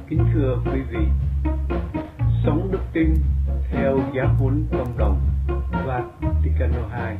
Kính thưa quý vị, sống đức tin theo giáo huấn cộng đồng Vaticano II.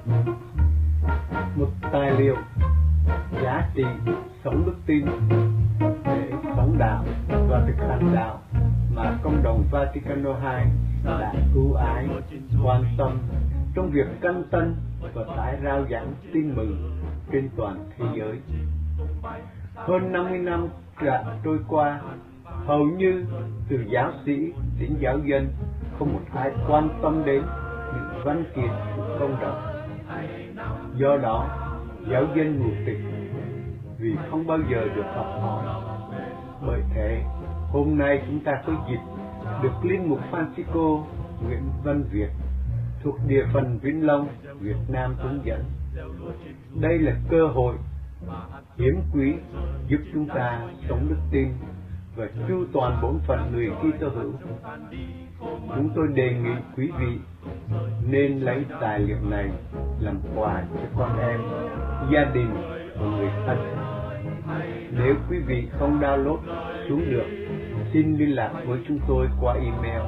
Một tài liệu giá trị sống đức tin để sống đạo và thực hành đạo mà cộng đồng Vaticano II đã ưu ái, quan tâm trong việc căn tân và tái rao giảng tin mừng trên toàn thế giới. Hơn 50 năm đã trôi qua, hầu như từ giáo sĩ đến giáo dân không một ai quan tâm đến những văn kiện của công đồng. Do đó, giáo dân mù tịch vì không bao giờ được học hỏi. Bởi thế, hôm nay chúng ta có dịp được Linh mục Francisco Nguyễn Văn Việt thuộc địa phận Vĩnh Long, Việt Nam hướng dẫn. Đây là cơ hội hiếm quý giúp chúng ta sống đức tin và chu toàn bổn phận người Kitô hữu. Chúng tôi đề nghị quý vị nên lấy tài liệu này làm quà cho con em, gia đình và người thân. Nếu quý vị không download xuống được, xin liên lạc với chúng tôi qua email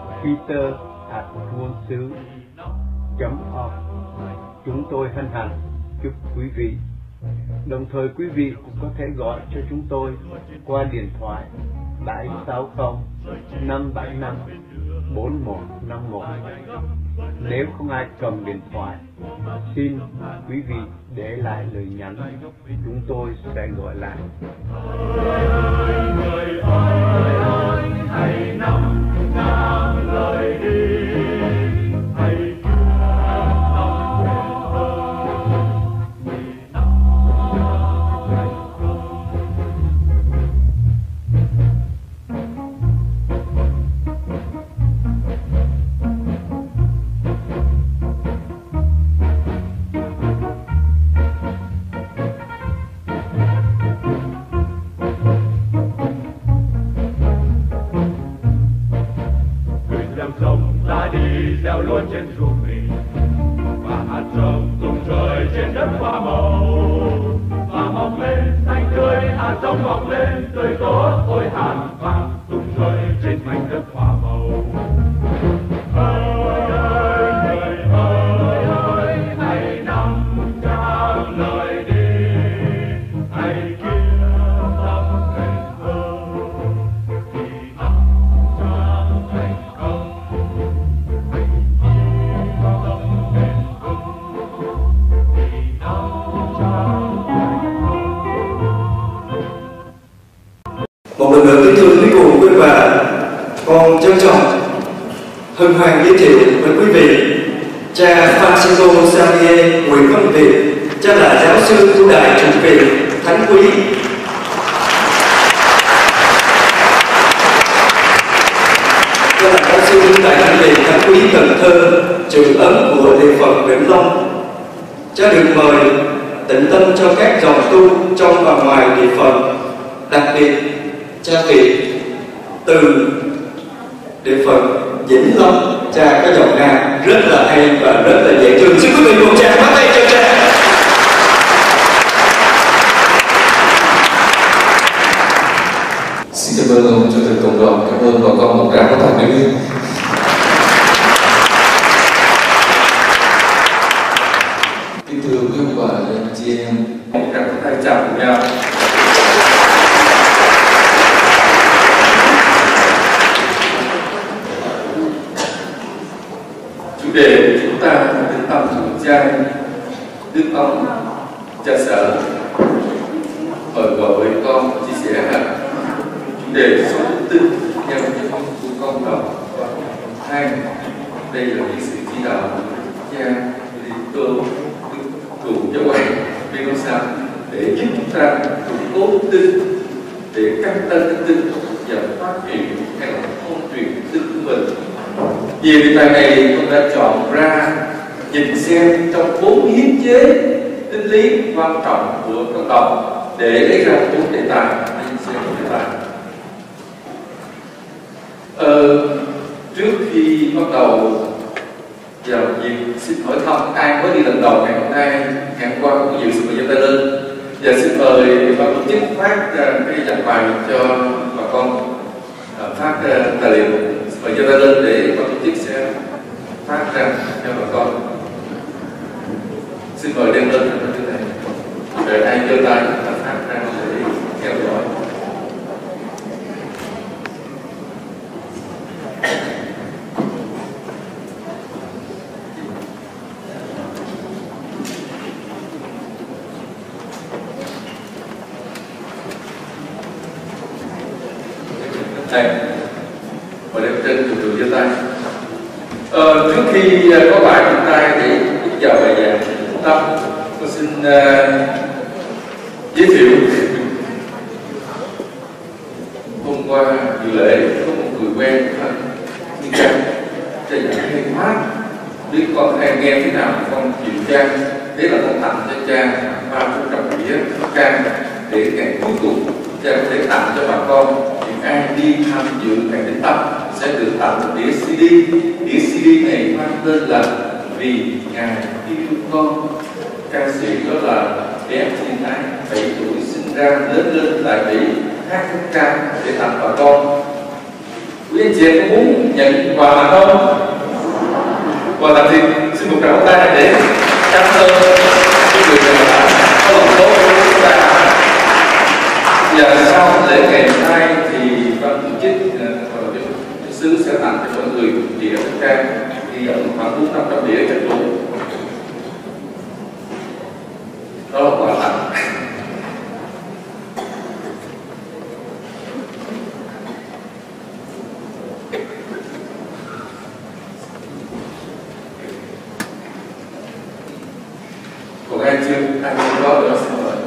peter@nguồn-sứ.org. Chúng tôi hân hạnh chúc quý vị. Đồng thời quý vị cũng có thể gọi cho chúng tôi qua điện thoại 760 575 4151. Nếu không ai cầm điện thoại, xin quý vị để lại lời nhắn, chúng tôi sẽ gọi lại. Hãy nắm ngang lời đi. Gieo luôn trên ruộng mình và hạt giống tung trời trên đất hoa màu và mọc lên xanh tươi, hạt giống mọc lên tươi tốt, ôi hàn vàng tung trời trên mảnh đất hoa màu. Hãy nắm chắc lời đi, hãy kiếm tâm thành công thì nắm chắc thành công. Một lần nữa kính thưa quý cụ quý bà, con trân trọng hân hoan giới thiệu với quý vị cha Francisco Xavier Nguyễn Văn Việt, cha là giáo sư tu đài trụ viện Thánh Quý. Cha là giáo sư tu đài trụ viện Thánh Quý Cần Thơ, trường ấn của địa phận Vĩnh Long. Cha được mời tĩnh tâm cho các dòng tu trong và ngoài địa phận, đặc biệt cha Việt từ địa phận Vĩnh Long. Cha có giọng ca rất là hay và rất là dễ thương. Xin quý vị cùng cha bắt tay cho cha. Xin cảm ơn ông chủ tịch cộng đồng, cảm ơn bà con một tràng pháo tay nữa. Kính thưa quý ông bà và chị em, một tràng pháo tay chào cùng nhau. Chủ đề của chúng ta là đức tâm thuần chay, đức ông cha sở. Mời vợ với con chia sẻ chủ đề số tư theo những của con đồng hai. Đây là những sự chỉ đạo của cha Tô cụ giáo hoàng Pinoza để giúp chúng ta củng cố đức tin, để căn tân đức tin và phát triển các phong truyền đức của mình. Về đề tài này, tôi đã chọn ra nhìn xem trong 4 hiến chế tinh lý quan trọng của cộng đồng để lấy ra 4 đề tài. Nhìn xem 4 đề tài. Trước khi bắt đầu vào việc xin hỏi thăm ai mới đi lần đầu ngày hôm nay, ngày hôm qua cũng dự sự giơ tay lên, và xin mời ban tổ chức phát cái giảng bài cho bà con. phát tài liệu và cho ta lên để ban tổ chức sẽ phát ra cho bà con. Xin mời đem lên cái này. Rồi ai giơ tay ta phát ra để theo dõi. Đây, và đem trên từ giơ tay. Trước khi có bài chúng ta để chào bài giảng tâm, tôi xin giới thiệu. Hôm qua dự lễ có một người quen Thiên Trang, cha giảng hay quá, biết con hay nghe thế nào con chịu Trang, thế là con tặng cho cha 300 đĩa Trang để ngày cuối cùng cha có thể tặng cho bà con. Ai đi tham dự ngày đến tâm sẽ được tặng một đĩa CD. Đĩa CD này mang tên là Vì Ngài Yêu Con. Ca sĩ đó là bé Thiên Ái, 7 tuổi, sinh ra lớn lên tại Mỹ, hát ca để tặng bà con. Quý anh chị em có muốn nhận quà mà không? Quà tặng thì xin một tràng tay để cảm ơn những người đã có lòng tốt của chúng ta. Và sau lễ ngày mai thì ban tổ chức sứ sẽ tặng cho mọi người đĩa Trang, hy vọng khoảng 400-500 đĩa cho đủ. Đó là quà tặng. Còn ai chưa có nữa xin mời.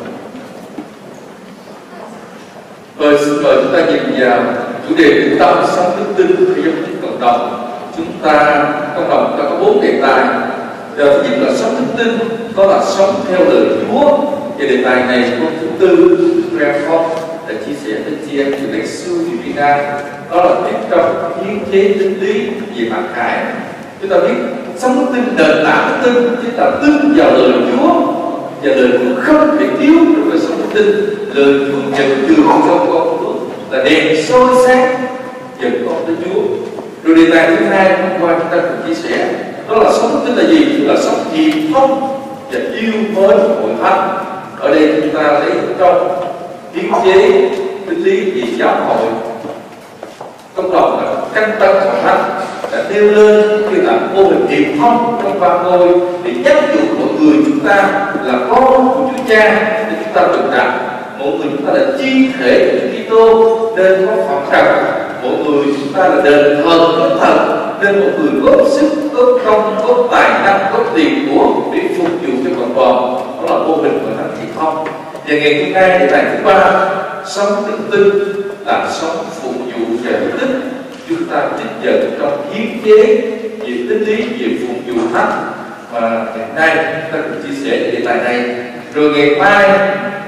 Rồi xin mời chúng ta nhìn vào chủ đề của tâm sống đức tin khi giúp cộng đồng. Cộng đồng chúng ta có 4 đề tài. Thứ nhất là sống đức tin, đó là sống theo lời Chúa. Và đề tài này câu thứ 4 Reform đã chia sẻ với chị em từ Lexu từ Việt Nam. Đó là tiếp trong hiến chế tinh lý về mặt khải. Chúng ta biết sống đức tin, nền tảng đức tin chính là tin vào lời Chúa, và lời Chúa không thể thiếu trong đời sống đức tin. Lời Chúa nhận đường cho con Chúa là đèn soi sáng dẫn con tới Chúa. Rồi đề tài thứ hai hôm qua chúng ta cùng chia sẻ, đó là sống đức tin là gì? Là sống hiệp thông và yêu mến hội thánh. Ở đây chúng ta lấy trong hiến chế tinh lý về giáo hội cộng đồng là căn tân hội thánh đã nêu lên như là mô hình hiệp thông trong ba ngôi để giáo dục mọi người chúng ta là con của Chúa Cha, để chúng ta được rằng mọi người chúng ta là chi thể của Chúa Kitô nên có phận trần, mọi người chúng ta là đền thờ của thần nên mọi người góp sức, góp công, góp tài năng, góp tiền của để phục vụ cho cộng đoàn. Đó là mô hình của thánh hiệp thông. Và ngày hôm nay đề tài thứ 3, sống đức tin là sống phục vụ và đức tin. Chúng ta trích dẫn trong hiến chế về tinh lý về phục vụ thánh, và ngày nay chúng ta cùng chia sẻ đề tài này. Rồi ngày mai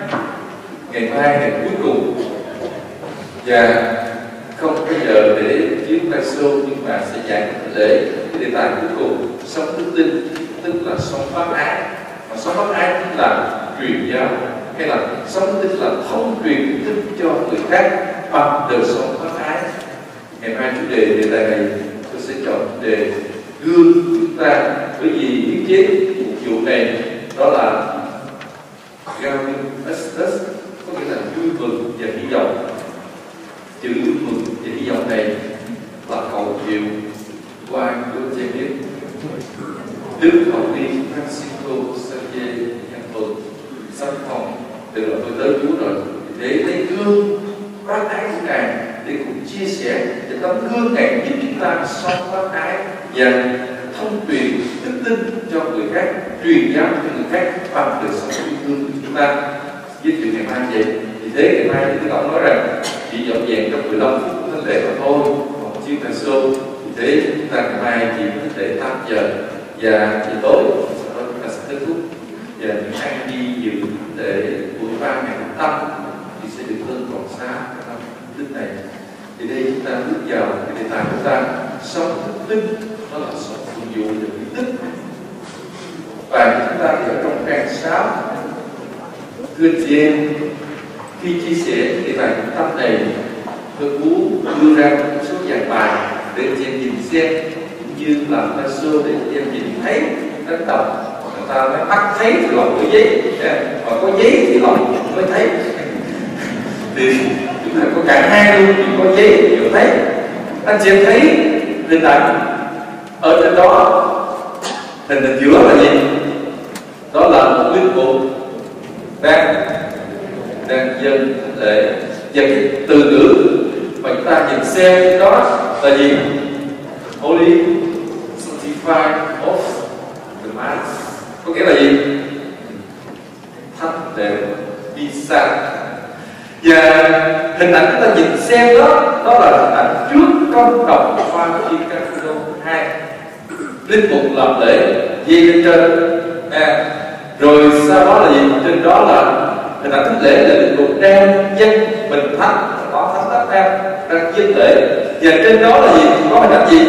ngày cuối cùng, và không có giờ để chiếu tay show nhưng mà sẽ giảng lễ cái đề tài cuối cùng, sống đức tin, tức là sống bác ái. Và sống bác ái tức là truyền giáo, hay là sống đức tin là thông truyền đức tin cho người khác bằng đời sống bác ái. Ngày mai chủ đề tài này tôi sẽ chọn chủ đề gương chúng ta, bởi vì hiến chế phục vụ này đó là Gavin Estes, có nghĩa là vui mừng và hy vọng. Chữ vui mừng và hy vọng này là cầu hiệu qua của trẻ biết Đức Hậu Ni Francisco Xavier Nhân Tuần sắp phòng từ là tôi tới Chúa rồi, để lấy gương bác ái của Ngài để cùng chia sẻ để tấm gương này giúp chúng ta sống bác ái và thông truyền đức tin cho người khác, truyền giáo cho người khác bằng đời sống yêu thương của chúng ta. Với chuyện ngày mai vậy, thì thế ngày mai chúng ta nói rằng chỉ dọn dẹp trong 15 phút của thánh lễ mà thôi, còn chiếu thành show. Thì thế chúng ta ngày mai chỉ có thể 8 giờ và buổi tối sau đó chúng ta sẽ kết thúc, và những ai đi dự để buổi 3 ngày tâm thì sẽ được hơn còn xa trong đức này. Thì đây chúng ta bước vào cái đề tài của chúng ta sống đức tin, đó là sống phục vụ và đức tin. Và chúng ta ở trong trang 6, thưa chị em, khi chia sẻ đề tài tâm này, tôi muốn đưa ra một dàn bài để anh chị em nhìn xem, cũng như làm tay show để anh chị em nhìn thấy đánh đọc. Người ta nói mắt thấy thì lòng có giấy, mà có giấy thì lòng mới thấy. Thì chúng ta có cả hai luôn, thì có giấy thì vừa thấy. Anh chị em thấy hình ảnh ở trên đó, hình ở giữa là gì? Đó là một linh mục đang dâng lễ, và cái từ ngữ mà chúng ta nhìn xem đó là gì? Holy Sanctified of the Mass, có nghĩa là gì? Thánh lễ Misa. Và hình ảnh chúng ta nhìn xem đó là hình ảnh trước công đồng Vaticano II. Linh mục làm lễ dây lên trên, rồi sau đó là gì? Trên đó là hình ảnh thánh lễ là linh mục đang dân bình thánh, có thánh đất đang dân lễ, và trên đó là gì? Có hình ảnh gì?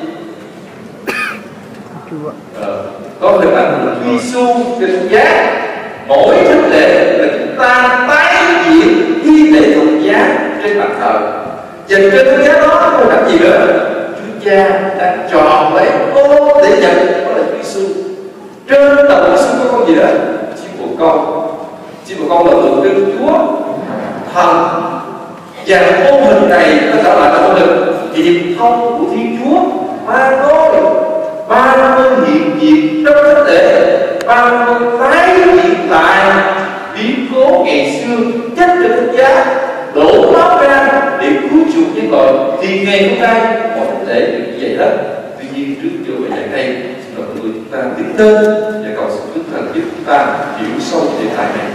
Có hình ảnh Chúa Giêsu trên giá. Mỗi thánh lễ là chúng ta tái diễn nghi lễ thập giá trên bàn thờ, và trên thập giá đó có hình ảnh gì nữa? Chúa Cha đang tròn lấy ô để nhận, đó là Chúa Giêsu. Trên đầu Chúa Giêsu có con gì đó? Chim bồ câu. Chim bồ câu là tượng trưng Chúa Thần, và mô hình này nó trở lại là mô hình hiệp thông của Thiên Chúa. Ba ngôi hiện diện trong thánh lễ, ba ngôi tái hiện lại biến cố ngày xưa chết trên thánh giá, đổ máu ra để cứu chuộc nhân loại. Thì ngày hôm nay mọi thánh lễ đều như vậy hết. Tuy nhiên trước vô bài giảng này, xin mời mọi người chúng ta đứng lên và cầu xin Đức Thần giúp chúng ta hiểu sâu đề tài này.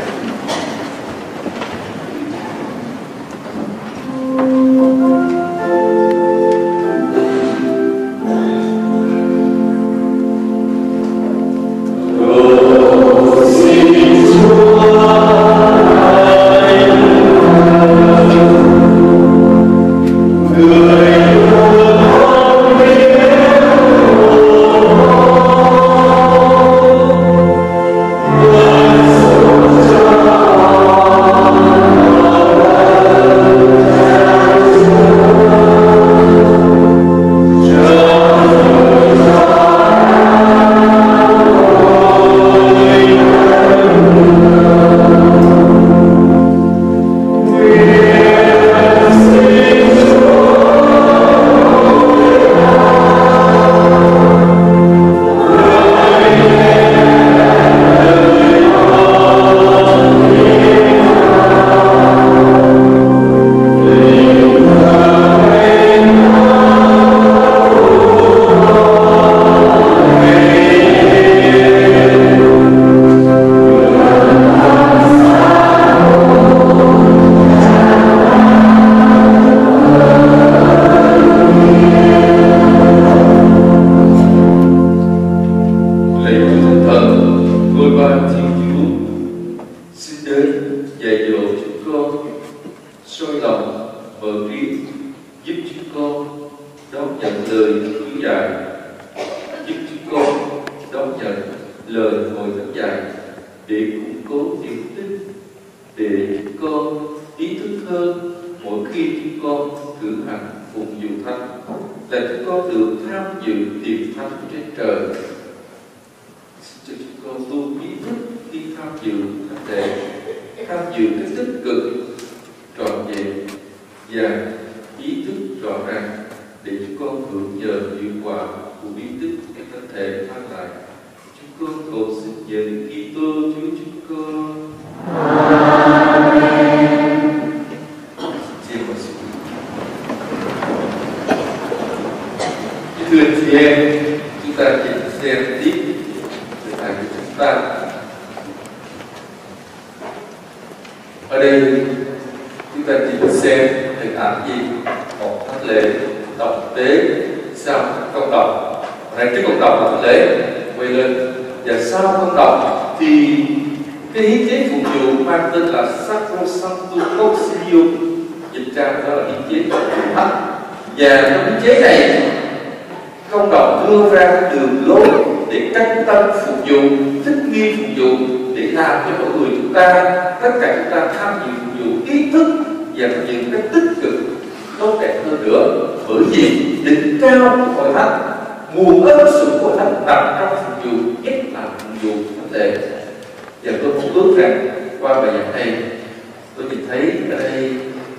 Ở đây chúng ta chỉ xem hình ảnh gì? Một thánh lễ đọc tế, sau công đồng. Này trước công đồng là thánh lễ quay lên, và sau công đồng thì cái hiến chế phục vụ mang tên là Sacrosanctum Concilium, dịch ra đó là hiến chế phục vụ thánh. Và trong hiến chế này công đồng đưa ra đường lối để cách tâm phục vụ, thích nghi phục vụ, để làm cho mọi người chúng ta, tất cả chúng ta tham dự phục vụ ý thức và những cái tích cực tốt đẹp hơn nữa. bởi vì đỉnh cao của hội thánh, nguồn ân sủng của hội thánh nằm trong phục vụ, nhất là phục vụ thánh lễ. Và tôi cũng ước rằng qua bài giảng này tôi nhìn thấy ở đây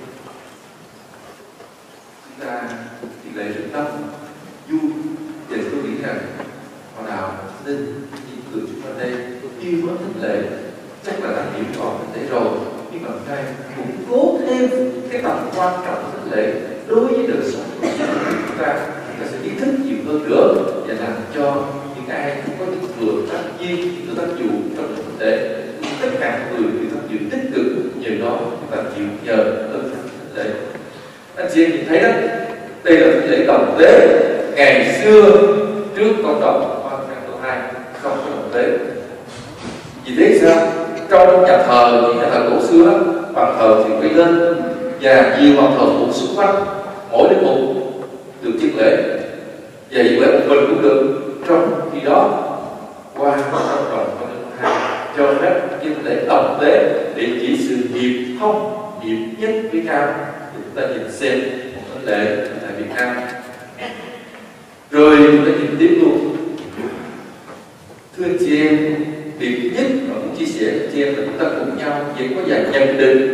chúng ta thì lễ rất tâm vui, và tôi nghĩ rằng hồi nào nên những người chúng ta đây yêu mến thánh lễ chắc là đã hiểu còn thế rồi, nhưng mà đây củng cố thêm cái tầm quan trọng của thánh lễ đối với đời sống của chúng ta sẽ ý thức nhiều hơn nữa, và làm cho những ai cũng có những người tác viên, những người tác vụ trong thánh lễ, tất cả mọi người tác vụ tích cực, nhờ đó chúng ta chịu nhờ ơn thánh lễ. Anh chị em nhìn thấy đó, đây là thánh lễ đồng tế. Ngày xưa trước con đồng Hoa Trang Tô 2 không có đồng tế. Vì thế sao? Trong nhà thờ, những nhà thờ cổ xưa, bàn thờ thì quay lên và nhiều bàn thờ phụ xung quanh, mỗi linh mục được chức lễ, và dự lễ một mình cũng được. Trong khi đó qua trong đồng Hoa Trang 2 cho phép chức lễ đồng tế để chỉ sự hiệp thông, hiệp nhất với nhau. Thì chúng ta nhìn xem một thánh lễ tại Việt Nam. Rồi chúng ta nhìn tiếp luôn. Thưa anh chị em, việc nhất mà muốn chia sẻ với chị em là chúng ta cùng nhau về có vài nhận định,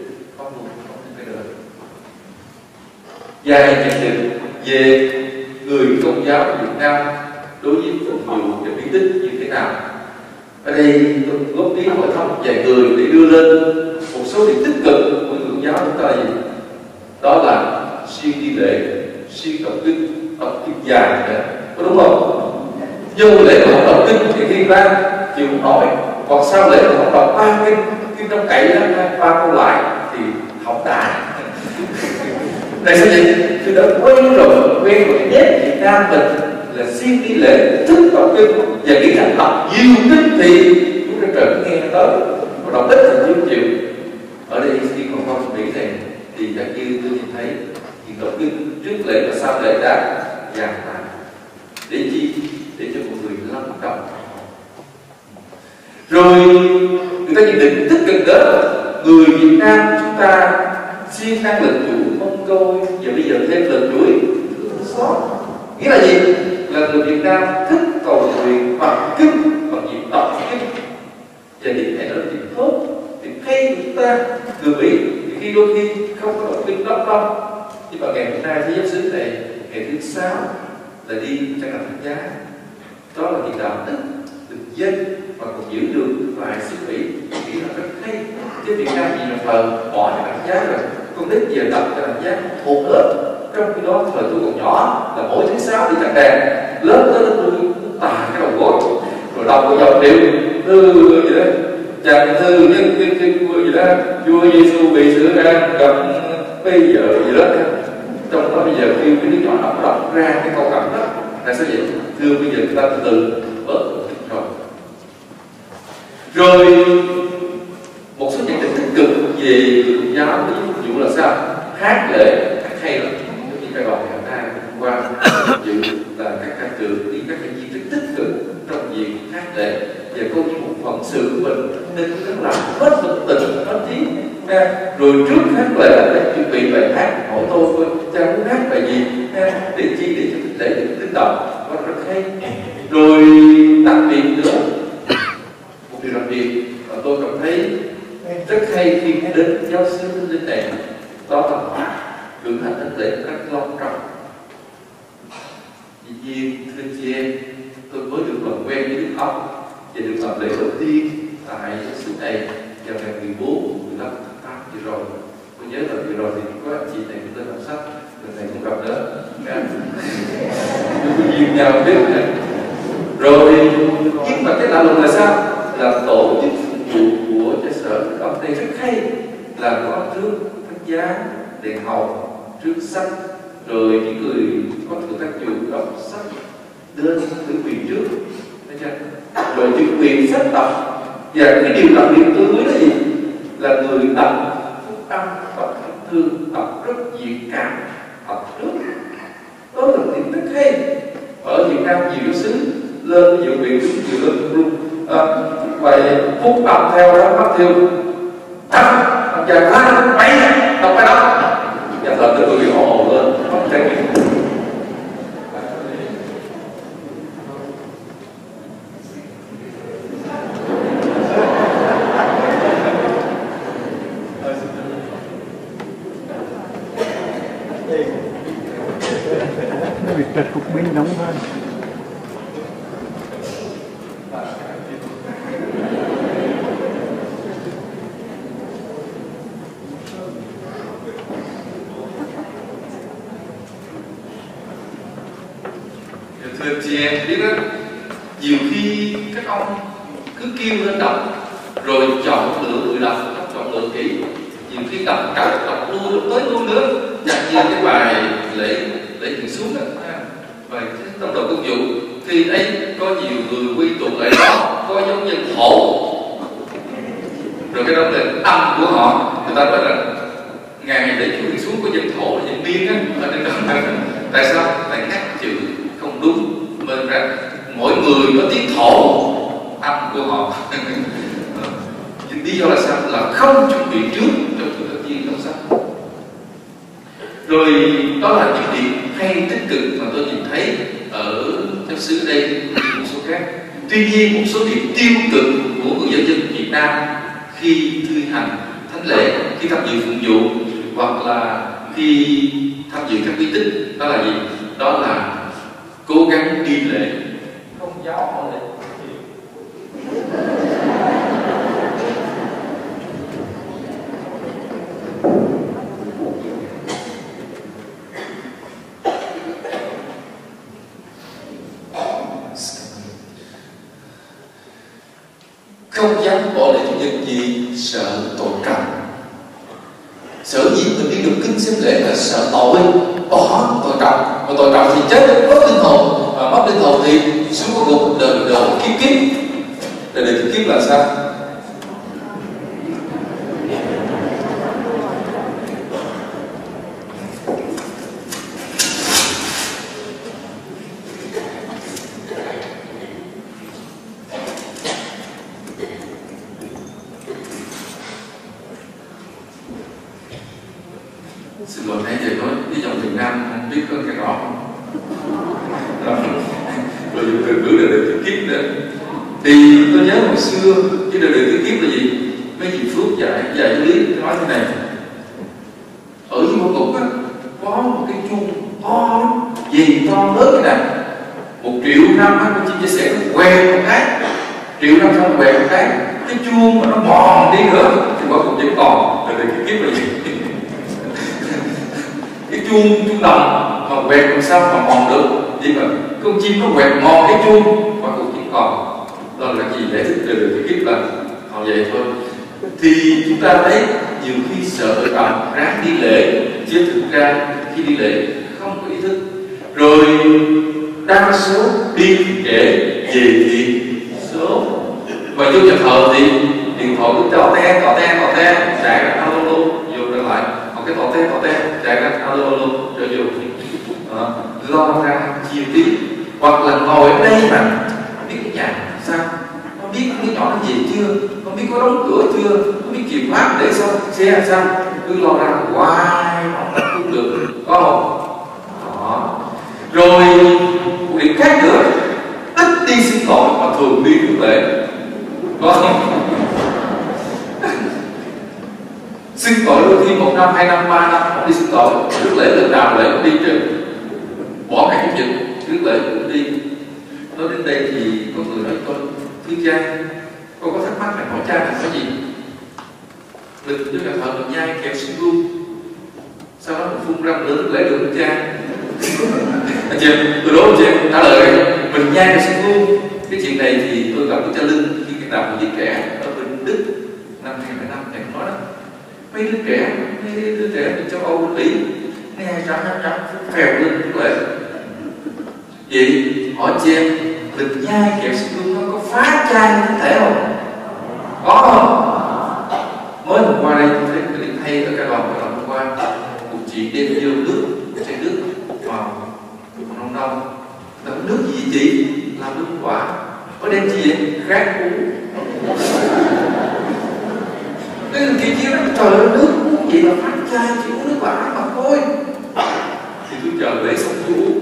vài nhận định về người Công giáo Việt Nam đối với phục vụ và bí tích như thế nào. Ở đây tôi góp ý hỏi thăm vài người để đưa lên một số điểm tích cực của người Công giáo chúng ta. Đó là siêng đi lễ, siêng đọc kinh dài nữa, có đúng không? Nhưng lễ mà không đọc kinh thì khi ra chịu không nổi, còn sau lễ mà không đọc 3 kinh trong cậy đó, 3 câu lại thì không đã. Tại sao vậy? Tôi đã quen rồi cái nét Việt Nam mình là siêng đi lễ, thích đọc kinh, và nghĩ rằng đọc nhiều kinh thì chúng ta trở nghe tới, mà đọc ít thì chưa chịu. Ở đây khi còn con nghĩ này thì chắc như tôi nhìn thấy thì đọc kinh trước lễ và sau lễ đã dàn lại để chi? Để cho mọi người lâm động. Rồi người ta nhận định tích cực đó, người Việt Nam chúng ta siêng năng lực chủ mong coi, và bây giờ thêm lần chuỗi thương xót. Nghĩa là gì? Là người Việt Nam thích cầu nguyện bằng kinh, bằng việc đọc kinh, và điểm này nó là điểm tốt, điểm hay của chúng ta. Người Mỹ thì khi đôi khi không có đọc kinh đọc đâu, nhưng mà ngày hôm nay thế giáo xứ này ngày thứ 6 là đi trang làm thánh giá. Đó là việc đạo đức, được dân và còn giữ được vài xứ Mỹ, nghĩ là rất hay. Chứ Việt Nam vì là thờ bỏ cho thánh giá rồi, con nít giờ tập cho thánh giá thuộc lớp. Trong khi đó thời tôi còn nhỏ là mỗi thứ 6 đi tặng đèn, lớp tới lớp tôi tà cái đầu gối, rồi đọc cái dòng điệu thư gì đó, chàng thư nhân vua gì đó, vua Giêsu bị xử ra cầm bây giờ gì đó. Trong đó bây giờ khi cái đứa nhỏ nó đọc ra cái câu cảm đó là sao vậy? Thưa bây giờ chúng ta từ từ bớt rồi. Rồi một số nhận định tích cực về Công giáo với phục vụ là sao? Hát lễ, hát hay lắm. Như cái đoàn ngày hôm nay hôm qua dự là các ca trường đi các cái chi tiết tích cực trong việc hát lễ, và coi như một phận sự của mình nên chúng ta làm hết một tình hết trí. Rồi trước hát lễ là chuẩn bị bài hát, hỏi tôi cha muốn hát bài gì để chi, để cho lễ được linh động và rất hay. Rồi đặc biệt nữa, một điều đặc biệt mà tôi cảm thấy rất hay khi đến giáo sư Thánh Linh này, đó là cử hành thánh lễ rất long trọng. Dĩ nhiên thưa chị em, tôi mới được làm quen với Đức ông và được làm lễ đầu tiên tại giáo sư này vào ngày 14, 15 tháng 8 vừa rồi. Tôi nhớ là vừa rồi thì có anh chị này cũng tên đọc sách, lần này cũng gặp nữa, tôi duyên nhau biết này. Rồi nhưng mà cái lạ lùng là sao? Là tổ chức phục vụ của cha sở ông đây rất hay, là có trước thánh giá, đèn hồng, trước sách, rồi những người có thử tác dụng đọc sách lên thử quyền trước, rồi chữ quyền sách đọc. Và cái điều đặc biệt tôi nói là gì? Là người đọc phúc âm, đọc thánh thư, đọc rất diện cảm, đọc trước. Đó là điểm rất hay. Ở Việt Nam nhiều xứ lên dự quyền nhiều lên luôn bài phúc âm theo đó Matthew và la bảy đọc bài đó, và thật tôi bị ồ lên, có trải nghiệm Vì trật cục binh nóng hơn. Thưa chị em biết đó, nhiều khi các ông cứ kêu lên đọc rồi chọn lựa người đọc, chọn lựa kỹ, nhiều khi đọc lui tới luôn nữa, chẳng như cái bài lễ hiện xuống đó, bài trong đầu công vụ thì ấy có nhiều người quy tụ ở đó có giống nhân thổ, rồi cái đó là âm của họ, người ta nói là ngày lễ hiện xuống của nhân thổ là nhân miên á, ở trên đó. Tại sao? Tại các chữ không đúng, nên ra mỗi người có tiếng thổ âm của họ. Lý do là sao? Là không chuẩn bị trước trong trường hợp gì trong sách. Rồi đó là những điểm hay tích cực mà tôi nhìn thấy ở giáo xứ đây một số khác. Tuy nhiên một số điểm tiêu cực của người giáo dân Việt Nam khi thi hành thánh lễ, khi tham dự phụng vụ hoặc là khi tham dự các nghi thức, đó là gì? Đó là cố gắng đi lễ, không giáo họ lễ. Không dám bỏ lễ chủ nhật vì sợ tội cầm. Sở dĩ mình đi được kinh xem lễ là sợ tội, bỏ tội cầm. Mà tội cầm thì chết mất linh hồn, và mất linh hồn thì xuống có cuộc đời kiếp kiếp. Đời kiếp kiếp là sao? Xin lỗi nãy giờ nói cái dòng Việt Nam không biết có cái rõ không? Rồi dùng từ ngữ đời thứ kiếp nữa. Thì tôi nhớ hồi xưa cái đời thứ kiếp là gì? Mấy chị Phước dạy giáo lý nói thế này. Ở dưới một cục á có một cái chuông to lắm, gì to lớn cái này. 1 triệu năm á, con chim chia sẻ nó quẹt một cái, 1 triệu năm sau quẹt một cái chuông mà nó mòn đi nữa thì cuối cùng vẫn còn. Đời thứ kiếp là gì? Cái chuông đồng mà quẹt làm sao mà mòn được, nhưng mà con chim nó quẹt mòn cái chuông và cũng chỉ còn. Đó là gì? Giải thích từ cái kiếp là họ vậy thôi. Thì chúng ta thấy nhiều khi sợ cầm ráng đi lễ, chứ thực ra khi đi lễ không có ý thức. Rồi đa số đi trễ, về thì sớm, mà vô nhà thờ thì điện thoại cứ tò te chạy ra alo luôn vô trở lại, còn cái tò te chạy ra alo luôn trở vô, lo ra chiều tí, hoặc là ngồi ở đây mà biết cái nhà sao, không biết cái nhỏ nó gì chưa, không biết có đóng cửa chưa, không biết chìa khóa để sao xe sao, cứ lo ra hoài không được, có không? Đó. Rồi một điểm khác nữa, ít đi xin lỗi mà thường đi rước lễ, có không? Xin tội đôi khi 1 năm, 2 năm, 3 năm không đi xin tội, rước lễ lần nào lễ cũng đi chứ, bỏ ngày chủ nhật rước lễ cũng đi. Nói đến đây thì có người nói tôi, thưa cha, con có thắc mắc này, hỏi cha là có gì? Mình đưa nhà thờ mình nhai kẹo xung luôn, sau đó mình phun ra mình rước lễ được cha. Anh chị, từ đó chị trả lời mình nhai kẹo xung luôn. Cái chuyện này thì tôi gặp với cha Linh khi cái đàm với trẻ ở bên Đức năm 2005 thầy nói đó, mấy đứa trẻ bên châu Âu bên Mỹ nghe trắng phèo lên rước lễ. Vậy hỏi chị em, mình nhai kẹo xung luôn nó có phá chai như thế không? Có không? Mới hôm qua đây tôi thấy cái điểm hay ở cái lòng hôm qua một chị đem vô nước, chai nước vào nông nông, là nước gì chị? Làm nước quả. Có đem gì vậy? Rác uống. Cái kia kia nó trời ơi, nước uống gì mà phát chai, chỉ uống nước quả mà thôi. Thì tôi chờ lấy xong tôi uống.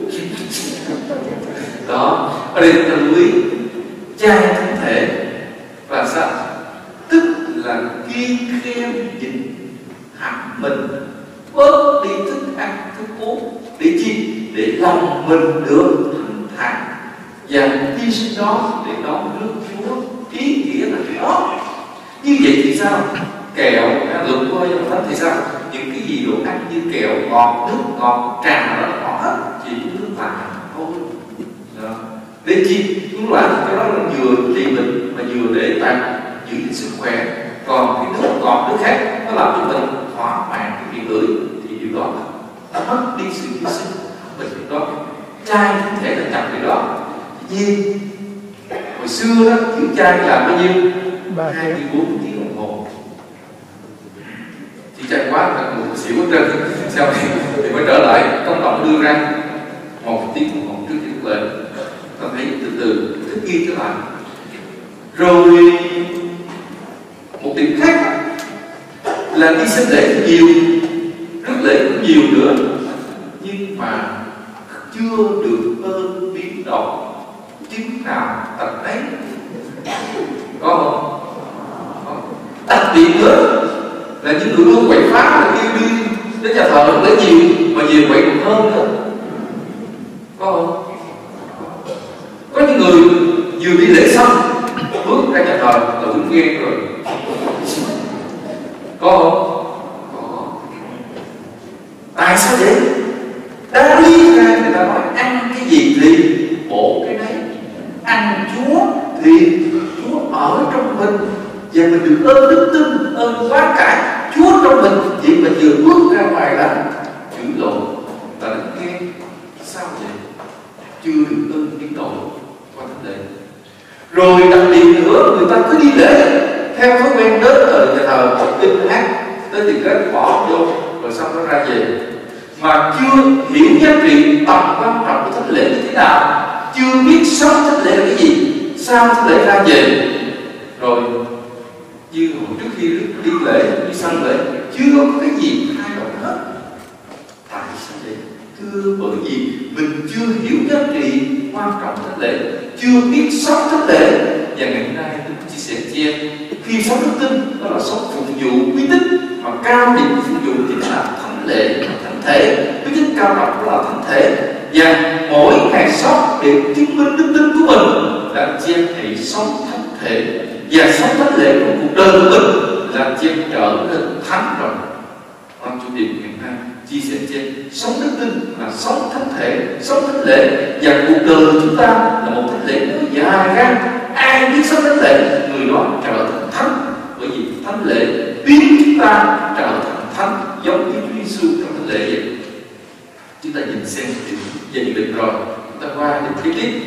Đó, ở đây chúng ta lưu ý chai thánh thể là sao? Tức là kiêng khem nhịn hẳn mình, bớt đi thức ăn thức cố. Để chi? Để lòng mình được thanh thản và hy sinh đó để đón nước Chúa. Ý nghĩa là cái đó. Như vậy thì sao? Kẹo, luận qua trong Thánh thì sao? Những cái gì đồ ăn như kẹo, ngọt, nước ngọt, trà đó là ngọt hết, chỉ nước lạ thôi. Đó. Để chi? Nước lạ thì cái đó là vừa trị bệnh mà vừa để ta giữ gìn sức khỏe. Còn cái nước ngọt, nước khác nó làm cho mình thỏa mãn cái miệng lưỡi, thì điều đó ta mất đi sự hy sinh của mình. Đó trai không thể là chặt điều đó. Nhiên hồi xưa đó giữ chay là bao nhiêu? 24 tiếng đồng hồ. Thì chạy quá là một xỉu hết trơn. Sau thì mới trở lại công cộng đưa ra 1 tiếng đồng hồ trước khi được lệnh. Ta thấy từ từ thích nghi trở lại. Rồi một điểm khác là đi xem lễ nhiều, rước lễ cũng nhiều nữa, nhưng mà chưa được ơn biến động. Chứng nào tận ấy. Có không? Có. Đặc biệt nữa là những người luôn quậy phá là khi đi đến nhà thờ lấy nhiều mà về quậy còn hơn nữa. Có không? Có những người vừa đi lễ xong bước ra nhà thờ là cũng ghen rồi. Có không? Có. Tại sao vậy? Đã đi ra người ta nói ăn cái gì thì bổ cái đấy. Ăn Chúa thì Chúa ở trong mình và mình được ơn đức tin, ơn quá cải Chúa trong mình. Vậy mình vừa bước ra ngoài là chửi lộn và đánh ghen. Sao vậy? Chưa được ơn biến đổi qua thánh lễ. Rồi đặc biệt nữa, người ta cứ đi lễ theo thói quen đến ở nhà thờ kinh hát tới thì kết bỏ vô rồi xong nó ra về, mà chưa hiểu giá trị tầm quan trọng của thánh lễ như thế nào, chưa biết sống thánh lễ là cái gì, sao thánh lễ ra về. Rồi như hồi trước khi đi lễ, đi sanh lễ chưa có cái gì thay đổi hết. Tại sao vậy? Thưa, bởi vì mình chưa hiểu giá trị quan trọng thánh lễ, chưa biết sống thánh lễ. Và ngày hôm nay tôi chia sẻ với em, khi sống đức tin đó là sống phụng vụ uy tín, mà cao điểm của phụng vụ chính là thánh lễ, thánh thể. Uy tín cao đẳng đó là thánh thể. Và mỗi ngày sống để chứng minh đức tin của mình là chị em hãy sống thánh thể và sống thánh lễ trong cuộc đời của mình là chị em trở nên thánh rồi. Ông chủ điểm ngày nay chia sẻ trên sống đức tin là sống thánh thể, sống thánh lễ, và cuộc đời của chúng ta là một thánh lễ nó dài ra. Ai biết sống thánh lễ, người đó trở thành thánh, bởi vì thánh lễ biến chúng ta trở thành thánh, giống như Chúa Giêsu trong thánh lễ vậy. Chúng ta nhìn xem về nhận định rồi, chúng ta qua những cái tiếp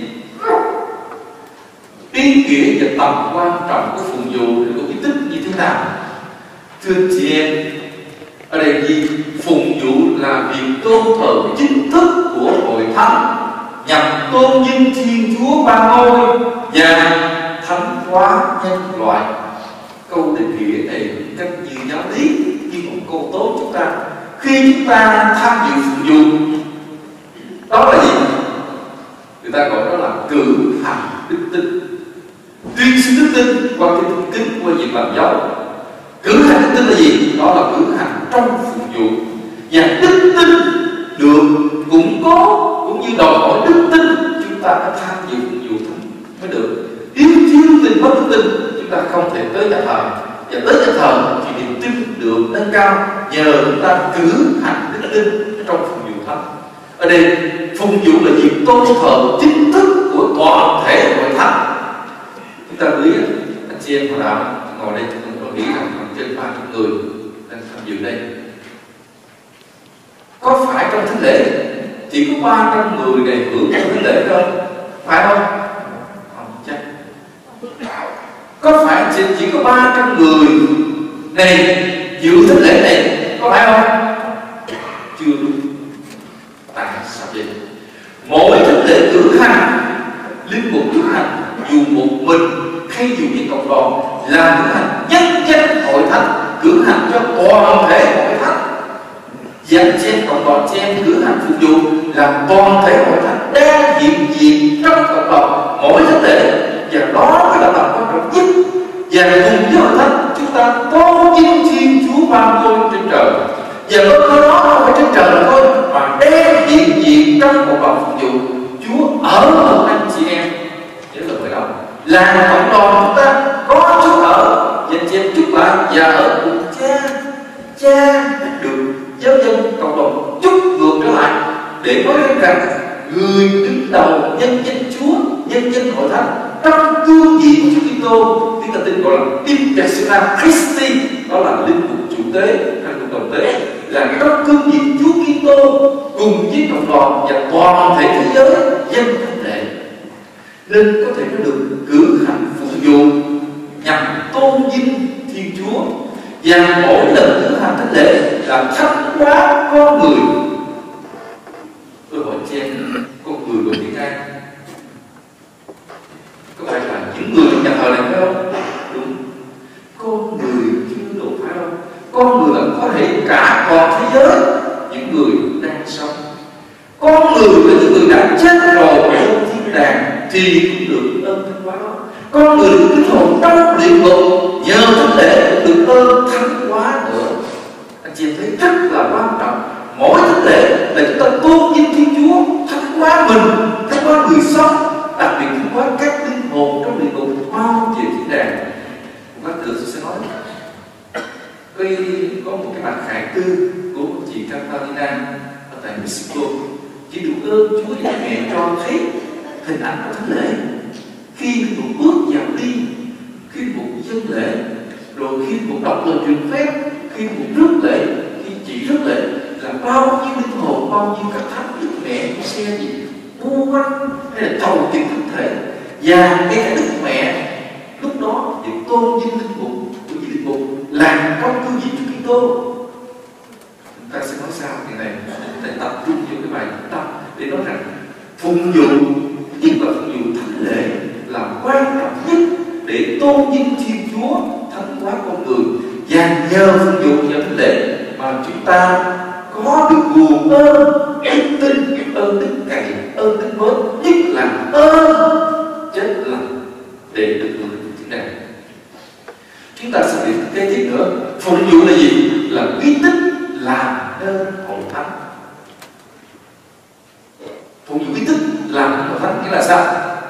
ý nghĩa và tầm quan trọng của phụng vụ của uy tín như thế nào. Thưa chị em, ở đây gì? Phụng vụ là việc tôn thờ chính thức của hội thánh nhằm tôn vinh Thiên Chúa Ba Ngôi và thánh hóa nhân loại. Câu định nghĩa này cách như giáo lý, như một câu tốt chúng ta. Khi chúng ta tham dự phụng vụ, đó là gì? Người ta gọi đó là cử hành đức tin, tuyên xưng đức tin qua cái đức kính, qua việc làm dấu. Cử hành đức tin là gì? Đó là cử hành trong phụng vụ. Và đức tin được củng cố cũng như đòi hỏi đức tin chúng ta phải tham dự phụng vụ mới được. Nếu thiếu tin, mất đức tin, chúng ta không thể tới nhà thờ. Và tới nhà thờ thì niềm tin được nâng cao nhờ chúng ta cử hành đức tin trong phụng vụ thánh. Ở đây phụng vụ là việc tôn thờ chính thức của toàn thể hội thánh. Chúng ta biết anh chị em họ đạo ngồi đây, chúng tôi nghĩ rằng trên 300 người đang tham dự đây. Có phải trong thánh lễ chỉ có 300 người này hưởng trong thánh lễ không? Phải không? Không chắc. Có phải chỉ có 300 người này dự thánh lễ này, có phải không? Chưa đúng. Tại sao vậy? Mỗi thánh lễ cử hành, linh mục cử hành dù một mình hay dù với cộng đoàn, là cử hành nhân danh hội thánh, cử hành cho toàn thể hội thánh. Dành trên cộng đoàn trên cử hành phục vụ là toàn thể hội thánh đang hiện diện trong cộng đoàn mỗi thánh lễ, và đó mới là tầm quan trọng nhất. Và cùng với hội thánh chúng ta tôn vinh Thiên Chúa Ba Ngôi trên trời, và có đó không phải trên trời là thôi, mà để nói lên rằng người đứng đầu nhân danh Chúa, nhân danh hội thánh trong cương vị của Chúa Kitô, chúng ta tin gọi là in persona Christi, đó là linh mục chủ tế hay linh mục đồng tế, là trong cương vị Chúa Kitô cùng với cộng đoàn và toàn thể thế giới dân thánh lễ, nên có thể nó được cử hành phục vụ nhằm tôn vinh Thiên Chúa, và mỗi lần cử hành thánh lễ là thánh hóa con người. Tôi hỏi chị em, con người của tiếng Anh có phải là những người trong nhà thờ này phải không? Đúng. Con người chưa đủ phải không? Con người là có thể cả toàn thế giới những người đang sống. Con người là những người đã chết rồi trong thiên đàng thì cũng được ơn thánh hóa đó. Con người được linh hồn trong địa ngục nhờ thánh lễ được ơn thánh hóa nữa. Anh chị em thấy rất là quan trọng. Mỗi thánh lễ là chúng ta tôn vinh Thiên Chúa, thánh hóa mình, thánh hóa người sống, đặc biệt thánh hóa các linh hồn trong địa ngục mau về thiên đàng. Một lát nữa tôi sẽ nói. Có một cái bản khải tư của chị Catalina ở tại Mexico. Chị được ơn Chúa và mẹ cho thấy hình ảnh của thánh lễ. Khi một bước vào đi, khi một dân lễ, rồi khi một đọc lời truyền phép, khi một rước lễ, khi chị rước lễ, là bao nhiêu linh hồn, bao nhiêu các thánh đức mẹ của xe gì mua quanh hay là thầu tiền thân thể, và ngay cả đức mẹ lúc đó được tôn vinh linh mục của vị linh mục làm trong cương vị Chúa Kitô. Chúng ta sẽ nói sao thì này để tập trung vào cái bài tập để nói rằng phụng vụ, nhất là phụng vụ thánh lễ là quan trọng nhất để tôn vinh Thiên Chúa, thánh hóa con người, và nhờ phụng vụ vào thánh lễ mà chúng ta có được nguồn ơn đức tin, ơn đức cậy, ơn đức mến, nhất là ơn chết lành để được hưởng thiên đàng. Chúng ta sẽ biết kế tiếp nữa, phụng vụ là gì? Là uy tín làm nên hội thánh. Phụng vụ uy tín làm nên hội thánh nghĩa là sao?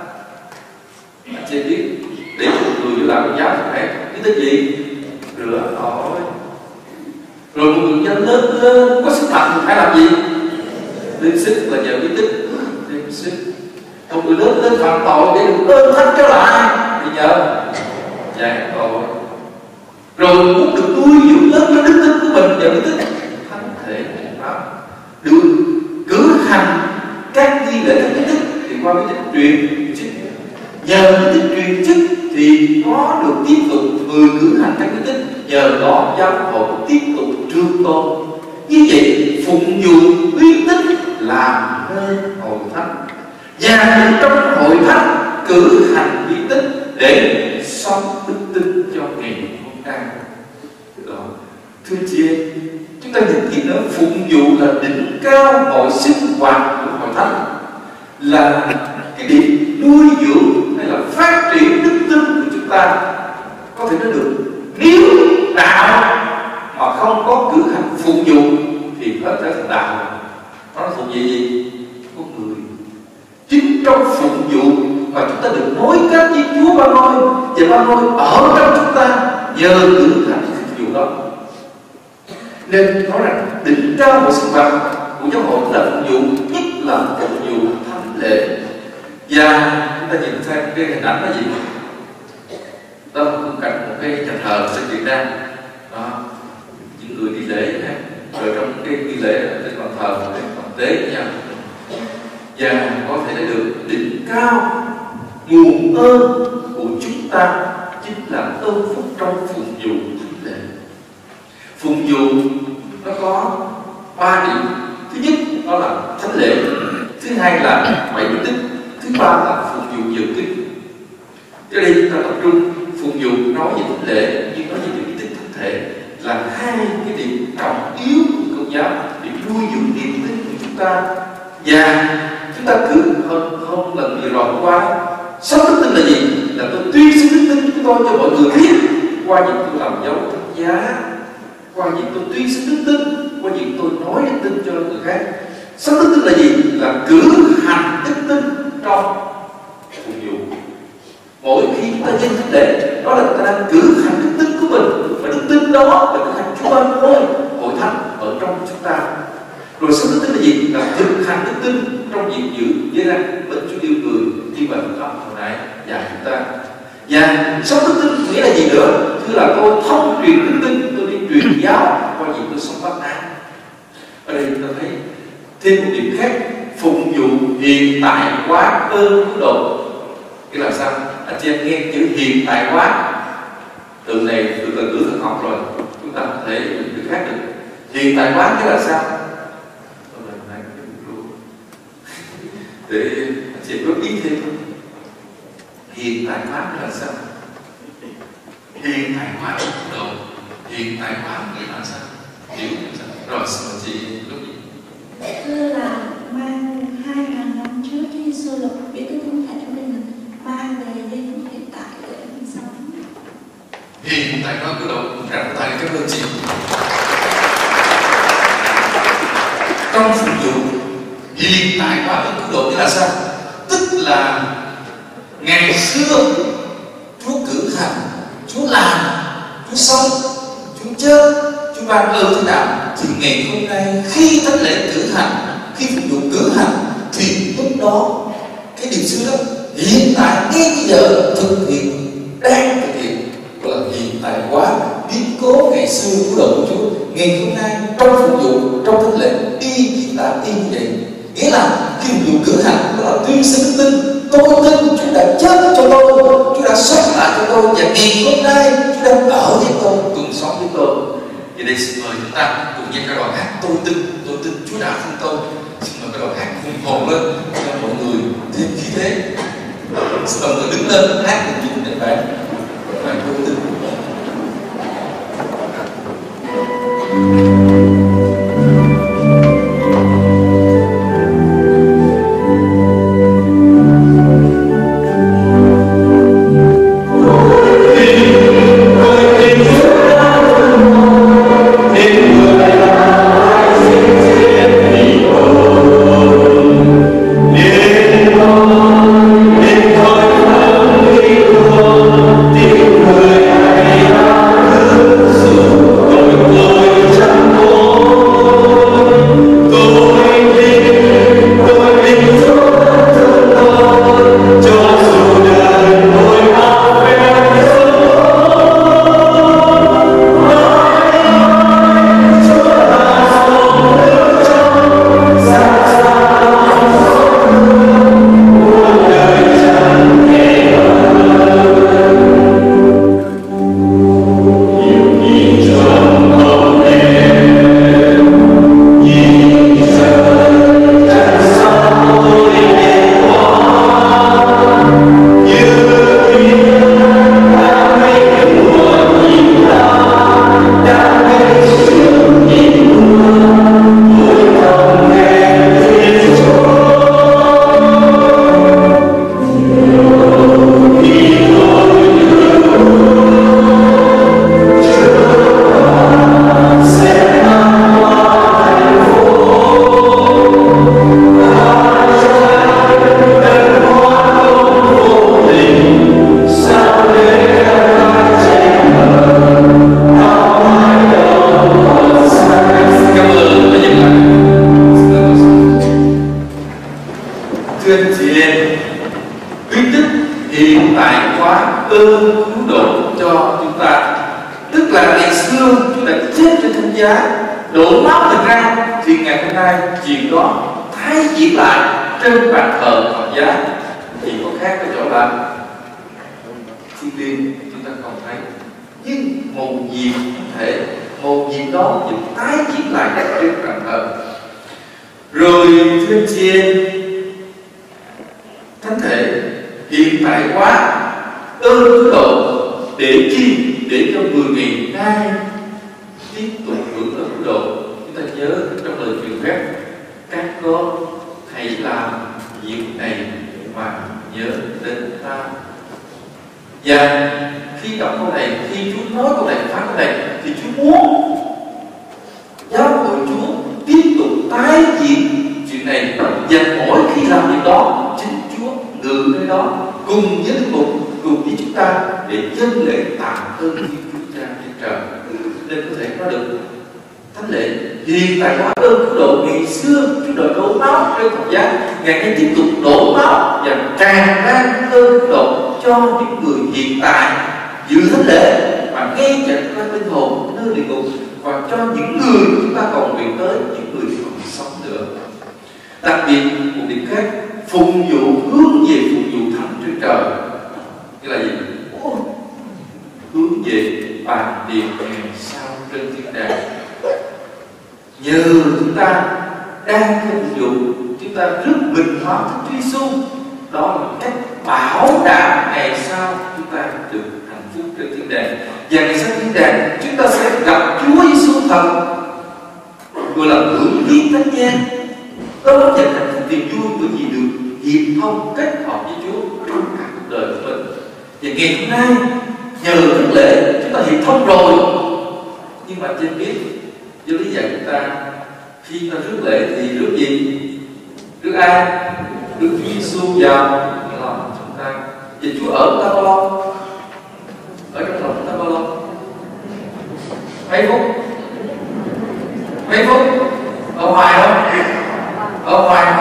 Anh chị biết để một người vô làm giáo phải uy tín gì? Rửa tội. Rồi một người dân lớn có sức mạnh thì phải làm gì? Lên sức là nhờ uy tín. Lên sức. Một người lớn lên phạm tội để được ơn thánh trở lại thì nhờ giảng tội. Rồi muốn được nuôi dưỡng lớn cho đức tin của mình nhờ uy tín thánh thể pháp, được cử hành các nghi lễ thánh chức thì qua uy tín truyền chức, nhờ uy tín truyền chức thì có được tiếp tục người cử hành các uy tín, nhờ đó giáo hội tiếp tục trường tồn. Như vậy phụng vụ uy tín làm nên hội thánh, và trong hội thánh cử hành uy tín để sống đức tin cho ngày hôm nay. Đó. Thưa chị em, chúng ta nhìn kỹ nữa, phụng vụ là đỉnh cao mọi sinh hoạt của hội thánh, là cái điểm nuôi dưỡng hay là phát triển đức tin của chúng ta. Có thể nói được, nếu đạo mà không có cử hành phụng vụ thì hết trở thành đạo. Nó là phụng vụ gì? Con người. Chính trong phụng vụ mà chúng ta được nối kết với Chúa Ba Ngôi, và Ba Ngôi ở trong chúng ta nhờ cử hành phụng vụ đó. Nên nói rằng đỉnh cao của sinh hoạt của giáo hội là phụng vụ, nhất là phụng vụ thánh lễ. Và chúng ta nhìn xem cái hình ảnh là gì? Đó là khung cảnh một cái nhà thờ sẽ diễn ra. Đó, những người đi lễ ha, rồi trong cái nghi lễ trên bàn thờ để còn tế với nhau, và có thể thấy được đỉnh cao nguồn ơn của chúng ta chính là ơn phúc trong phụng vụ thánh lễ. Phụng vụ nó có 3 điểm. Thứ nhất đó là thánh lễ, thứ hai là bảy bí tích, thứ ba là phụng vụ dự kinh. Cho đây chúng ta tập trung phụng vụ nói về thánh lễ, nhưng nói về bí tích thánh thể là hai cái điểm trọng yếu của Công giáo để nuôi dưỡng niềm tin của chúng ta. Và chúng ta cứ hôm lần vừa rồi qua, sống đức tin là gì? Là tôi tuyên xưng đức tin của tôi cho mọi người biết qua những tôi làm dấu thánh giá, qua những tôi tuyên xưng đức tin, qua những tôi nói đức tin cho người khác. Sống đức tin là gì? Là cử hành đức tin trong phụng vụ. Mỗi khi chúng ta dân thánh lễ, đó là chúng ta đang cử hành đức tin của mình, và đức tin đó là cử hành Chúa Ba Ngôi hội thánh ở trong chúng ta. Rồi sống đức tin là gì? Là thực hành đức tin trong việc giữ giới răn mến Chúa yêu người như vậy Phật học hồi nãy dạy chúng ta. Và sống đức tin nghĩa là gì nữa? Thứ là tôi thông truyền đức tin, tôi đi truyền giáo qua việc tôi sống bác ái. Ở đây chúng ta thấy thêm một điểm khác, phục vụ hiện tại hóa ơn cứu độ. Nghĩa là sao? Anh chị em nghe chữ hiện tại hóa, từ này từ từ ngữ thần học rồi, chúng ta có thể dùng từ khác được. Hiện tại hóa nghĩa là sao? Để anh chị góp ý thêm. Hiện tại hóa nghĩa là sao? Hiện tại hóa cứu độ. Hiện tại hóa nghĩa là sao? Hiểu sao? Rồi xin mời chị góp ý. Thưa là mang 2000 năm trước Chúa Giêsu là biết cái thân thể của mình mang về giây phút hiện tại để mình sống. Hiện tại hóa cứu độ. Rằng tay cảm ơn chị. Trong phục vụ hiện tại hóa ơn cứu độ nghĩa là sao? Tức là ngày xưa Chúa cử hành, Chúa làm, Chúa sống, Chúa chết, Chúa ban ơn thế nào, thì ngày hôm nay khi thánh lễ cử hành, khi phục vụ cử hành, thì lúc đó cái điều xưa đó hiện tại ngay bây giờ thực hiện, đang thực hiện, gọi là hiện tại hóa biến cố ngày xưa của đời của Chúa ngày hôm nay trong phục vụ, trong thánh lễ y hiện tại y như vậy. Nghĩa là khi phục vụ cử hành đó là tuyên xưng đức tin. Tôi tin Chúa đã chết cho tôi, Chúa đã sống lại cho tôi, và ngày hôm nay Chúa đang ở với tôi, cùng sống với tôi. Vậy đây xin mời chúng ta cùng với các đoàn hát tôi tin Chúa đã thương tôi. Xin mời các đoàn hát hùng hồn lên cho mọi người thêm khí thế. Xin mời mọi người đứng lên hát cùng chúng để bạn tôi tin. thánh lễ hiện tại hóa ơn cứu độ ngày xưa Chúa đòi đổ máu trên thập giá, ngày nay tiếp tục đổ máu và tràn ra ơn cứu độ cho những người hiện tại dự thánh lễ mà ngay cả các linh hồn nơi địa ngục, và cho những người chúng ta còn nguyện tới, những người còn sống nữa. Đặc biệt một điểm khác, phục vụ hướng về phục vụ thánh trên trời, nghĩa là gì? Hướng về bàn tiệc ngày sau trên thiên đàng. Nhờ chúng ta đang phục vụ, chúng ta rước bình hóa Thánh Chúa Giêsu, đó là cách bảo đảm ngày sau chúng ta được hạnh phúc trên thiên đàng. Và ngày sau thiên đàng chúng ta sẽ gặp Chúa Giêsu thật, gọi là hưởng liên thánh nhang. Đó là nhận hạnh phúc niềm vui bởi vì được hiệp thông kết hợp với Chúa trong cả cuộc đời của mình. Và ngày hôm nay nhờ thánh lễ chúng ta hiệp thông rồi, nhưng mà trên biết do lý giải chúng ta khi ta rước lễ thì rước gì? Rước ai? Rước Chúa Giêsu vào lòng chúng ta. Và Chúa ở ta bao lâu? Ở trong lòng chúng ta bao lâu? Mấy phút? Mấy phút? Ở ngoài không? Ở ngoài.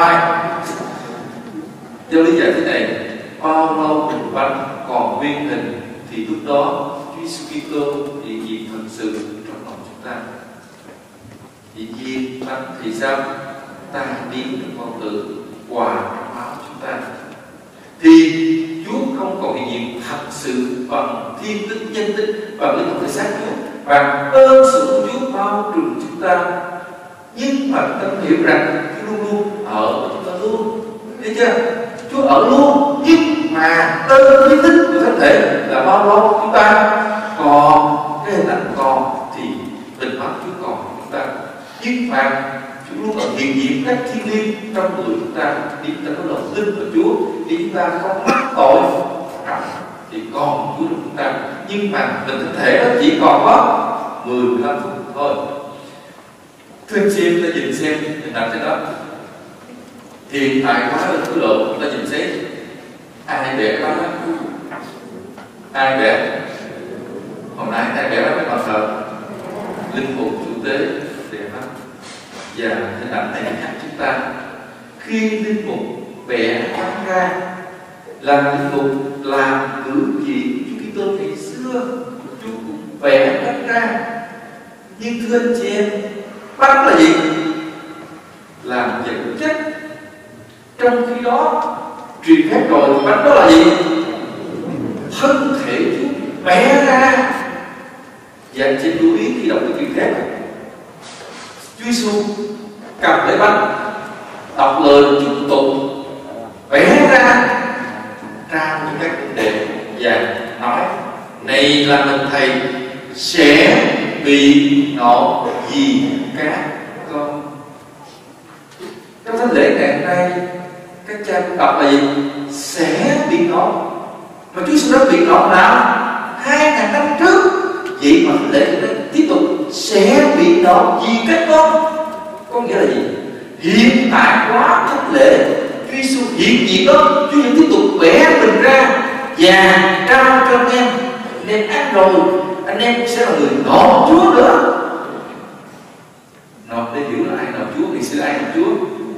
Do lý giải thế này, bao lâu hình bánh còn nguyên hình thì lúc đó Chúa Giêsu Kitô hiện diện thật sự trong lòng chúng ta. Hiện diện bánh thì sao? Ta biến trong con tử, hòa máu chúng ta. Thì Chúa không còn hiện diện thật sự bằng thiên tính, nhân tính, bằng linh hồn thể xác Chúa, bằng ơn sự của Chúa bao trùm chúng ta. Nhưng mà chúng ta hiểu rằng Chúa luôn luôn ở với chúng ta luôn, thấy chưa? Chúa ở luôn, nhưng mà ơn lý tính của thân thể là bao lâu chúng ta còn cái hình ảnh còn thì bình hóa Chúa còn chúng ta. Nhưng mà Chúa luôn ở hiện diện cách thiêng liêng trong người chúng ta. Nếu chúng ta có lòng tin vào Chúa, nếu chúng ta không mắc tội thì còn Chúa trong chúng ta. Nhưng mà tình thân thể nó chỉ còn có 15 phút thôi. Thưa anh chị em, ta nhìn xem hình ảnh trên đó. Hiện tại hóa ơn cứu độ, ta nhìn xem ai vẽ đó? Ai vẽ? Hồi nãy ai vẽ đó mấy bạn thờ? Linh mục chủ tế đẹp lắm. Và hình ảnh này nhắc chúng ta khi linh mục vẽ bánh ra là linh mục làm cử chỉ Chúa Kitô ngày xưa, Chúa cũng vẽ bánh ra. Nhưng thưa anh chị em, bánh là gì? Làm vật chất. Trong khi đó truyền phép rồi, bánh đó là gì? Thân thể Chúa vẽ ra. Và anh chị lưu ý khi đọc cái truyền phép, Chúa Giêsu cầm lấy bánh, đọc lời chúc tụng, vẽ ra trao cho các môn đệ và nói: này là mình thầy sẽ bị nộp vì các con. Trong thánh lễ ngày hôm nay các cha cũng đọc là gì? Sẽ bị nộp. Mà Chúa Giêsu đã bị nộp nào 2000 năm trước. Vậy mà thánh lễ này tiếp tục sẽ bị nộp vì các con. Có nghĩa là gì? Hiện tại hóa thánh lễ, Chúa Giêsu hiện diện đó, Chúa Giêsu tiếp tục vẽ mình ra và trao cho anh em. Anh em ác rồi, anh em sẽ là người nộp Chúa nữa. Nộp để hiểu là ai nộp Chúa, thì xưa ai nộp Chúa?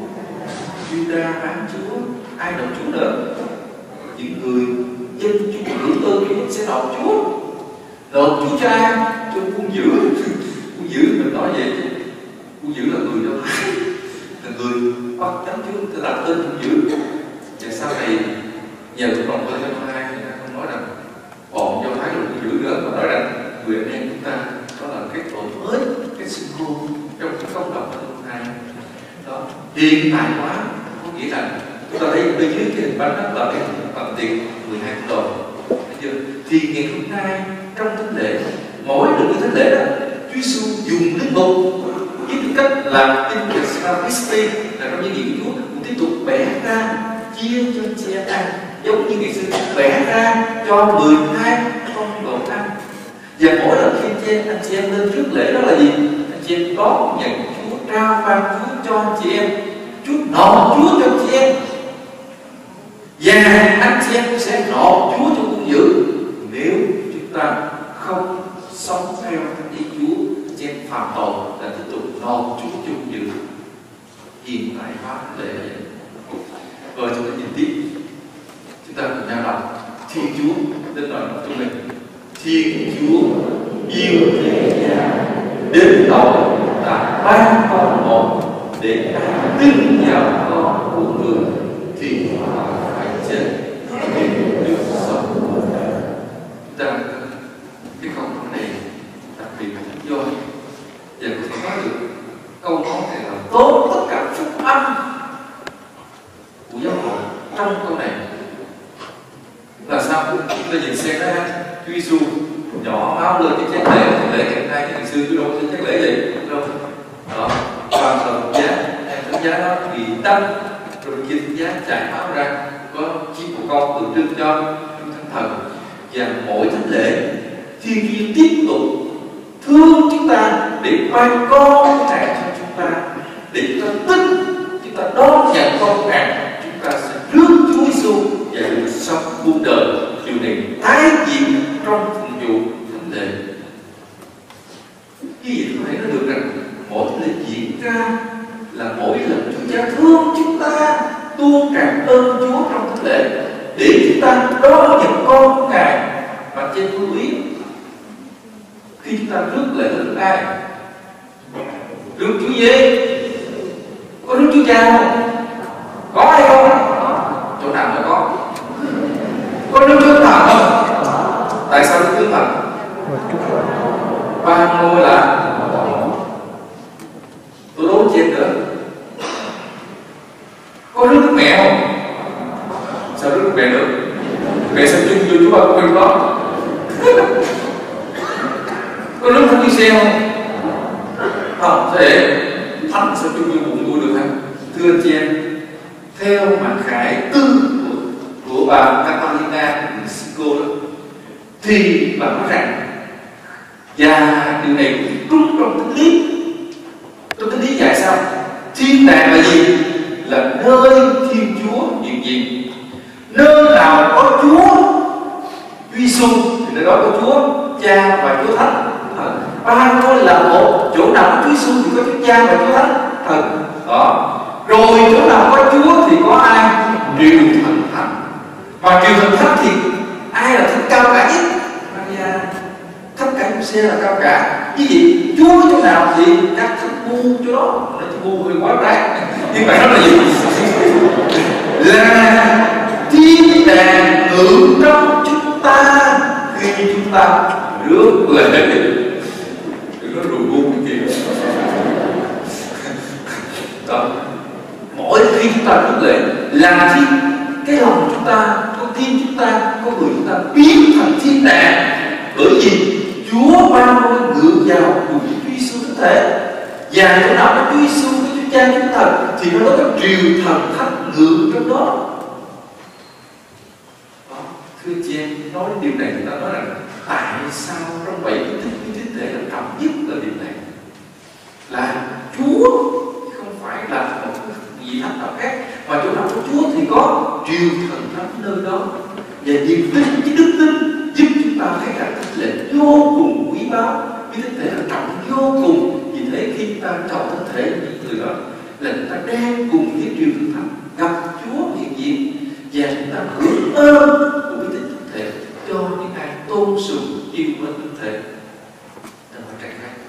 Juda bán Chúa, ai nộp Chúa nữa? Những người dân Chúa hưởng ơn Chúa sẽ nộp Chúa. Nộp Chúa cho ai? Cho quân dữ. Quân dữ mình nói vậy chứ quân dữ là người đâu, là người bắt chấm Chúa, tôi đặt tên quân dữ. Và sau này nhờ cộng đồng tôi cho hai, người ta không nói rằng bọn Do Thái là quân dữ nữa, mà nói rằng người anh em chúng ta đó là cái tội mới, cái xưng hô trong cái công đồng của hai. Đó, hiện tại hóa có nghĩa là chúng ta thấy bên dưới cái hình bánh đó là cái bằng tiền 12 đồng. Thì ngày hôm nay trong thánh lễ, mỗi lần cái thánh lễ đó, Chúa Giêsu dùng linh mục với tư cách là tin Việt Sinapisti là trong những gì của Chúa cũng tiếp tục vẽ ra chia cho anh chị em ăn, giống như ngày xưa vẽ ra cho 12 con đồ ăn. Và mỗi lần khi anh chị em lên trước lễ đó là gì? Anh chị em đón nhận Chúa, trao ban Chúa cho anh chị em, Chúa nộp Chúa cho anh chị em, và anh chị em sẽ nộp Chúa cho quân dữ nếu chúng ta không sống theo ý Chúa, anh chị em phạm tội. hiện tại hóa lễ là vậy. Rồi chúng ta nhìn tiếp, chúng ta cùng nhau đọc Thiên Chúa đến nói chúng mình. Thiên Chúa yêu thế gian đến tội đã ban con một để ai tin vào con của người thì họ phải chết để được sống. Chúng ta cái câu này đặc biệt là do và có thể nói được câu nói này là tốn tất cả phúc âm của giáo hội trong câu này. Là sao? Chúng ta nhìn xem đó, Chúa Giêsu nhỏ máu lên cái chén lễ ngày nay cái ngày xưa Chúa đâu cái chén lễ gì đâu đó, hoàn toàn giá thánh giá đó thì tâm rồi kia thánh giá chảy máu ra, có chiếc của con tượng trưng cho thánh thần. Và mỗi thánh lễ Thiên Chúa tiếp tục thương chúng ta để ban con Ngài cho chúng ta, để chúng ta tin, chúng ta đón nhận con Ngài, chúng ta sẽ rước Chúa Giêsu và được sống muôn đời. Điều này tái diễn trong phụng vụ thánh lễ. Như vậy có thể nó được rằng mỗi thánh lễ diễn ra là mỗi lần Chúa Cha thương chúng ta, tuôn tràn ơn Chúa trong thánh lễ để chúng ta đón nhận con của Ngài. Và trên lưu ý, khi chúng ta rước lễ là rước ai? Rước Chúa gì? Có rước Chúa Cha không? Có hay không? Chỗ nào mà có? Có rước Chúa Thần không? Tại sao rước Chúa Thần? Ba ngôi là tôi đố chết nữa. Có rước Đức Mẹ không? Sao rước Đức Mẹ được? Mẹ sao chung cho Chúa Ba quên đó? Có rước Thánh Giê không? Không, thế Thánh sao chung như bụng tôi được hả? Thưa anh chị em, theo mặt khải tư của bà Catalina Mexico đó, thì bà nói rằng và điều này cũng đúng trong tính lý. Trong tính lý dạy sao? Thiên đàng là gì? Là nơi Thiên Chúa hiện diện. Nơi nào có Chúa Giêsu thì nơi đó có Chúa Cha và Chúa Thánh Thần. Ba ngôi là một. Chỗ nào có Chúa Giêsu thì có Chúa Cha và Chúa Thánh Thần. Đó. Rồi chỗ nào có Chúa thì có ai? Triều Thần Thánh. Và Triều Thần Thánh thì ai là thánh cao cả nhất? Maria. Thánh cả Giuse là cao cả. Như vậy Chúa chỗ nào thì các thánh bu chỗ đó. Nói chứ bu hơi quá trái. Nhưng mà nó là gì? Là thiên đàng ngự trong chúng ta khi chúng ta rước lễ. Đừng có rùi bu cái kia. Đó. Mỗi khi chúng ta rước lễ làm chi cái lòng chúng ta, con tim chúng ta, con người chúng ta biến thành thiên đàng. Bởi vì Chúa Ba Ngôi ngự vào cùng Chúa Giêsu Thánh Thể. Và chỗ nào có Chúa Giêsu với Chúa Cha Chúa Thần thì nó có triều thần thánh ngự trong đó. Thưa chị em, nói đến điều này chúng ta nói rằng tại sao trong 7 cái thánh thể là trọng nhất là điều này? Là Chúa không phải là một cái gì thánh nào khác, mà chỗ nào có Chúa thì có triều thần thánh nơi đó. Và niềm tin với đức tin giúp chúng ta thấy rằng thánh lễ vô cùng quý báu, cái thánh thể là trọng vô cùng. Vì thế khi chúng ta trọng thánh thể những người đó là chúng ta đang cùng với triều thần thánh gặp Chúa hiện diện, và chúng ta hưởng ơn của cái thánh thể cho những ai tôn sùng yêu mến thánh thể. Đó là trạng thái.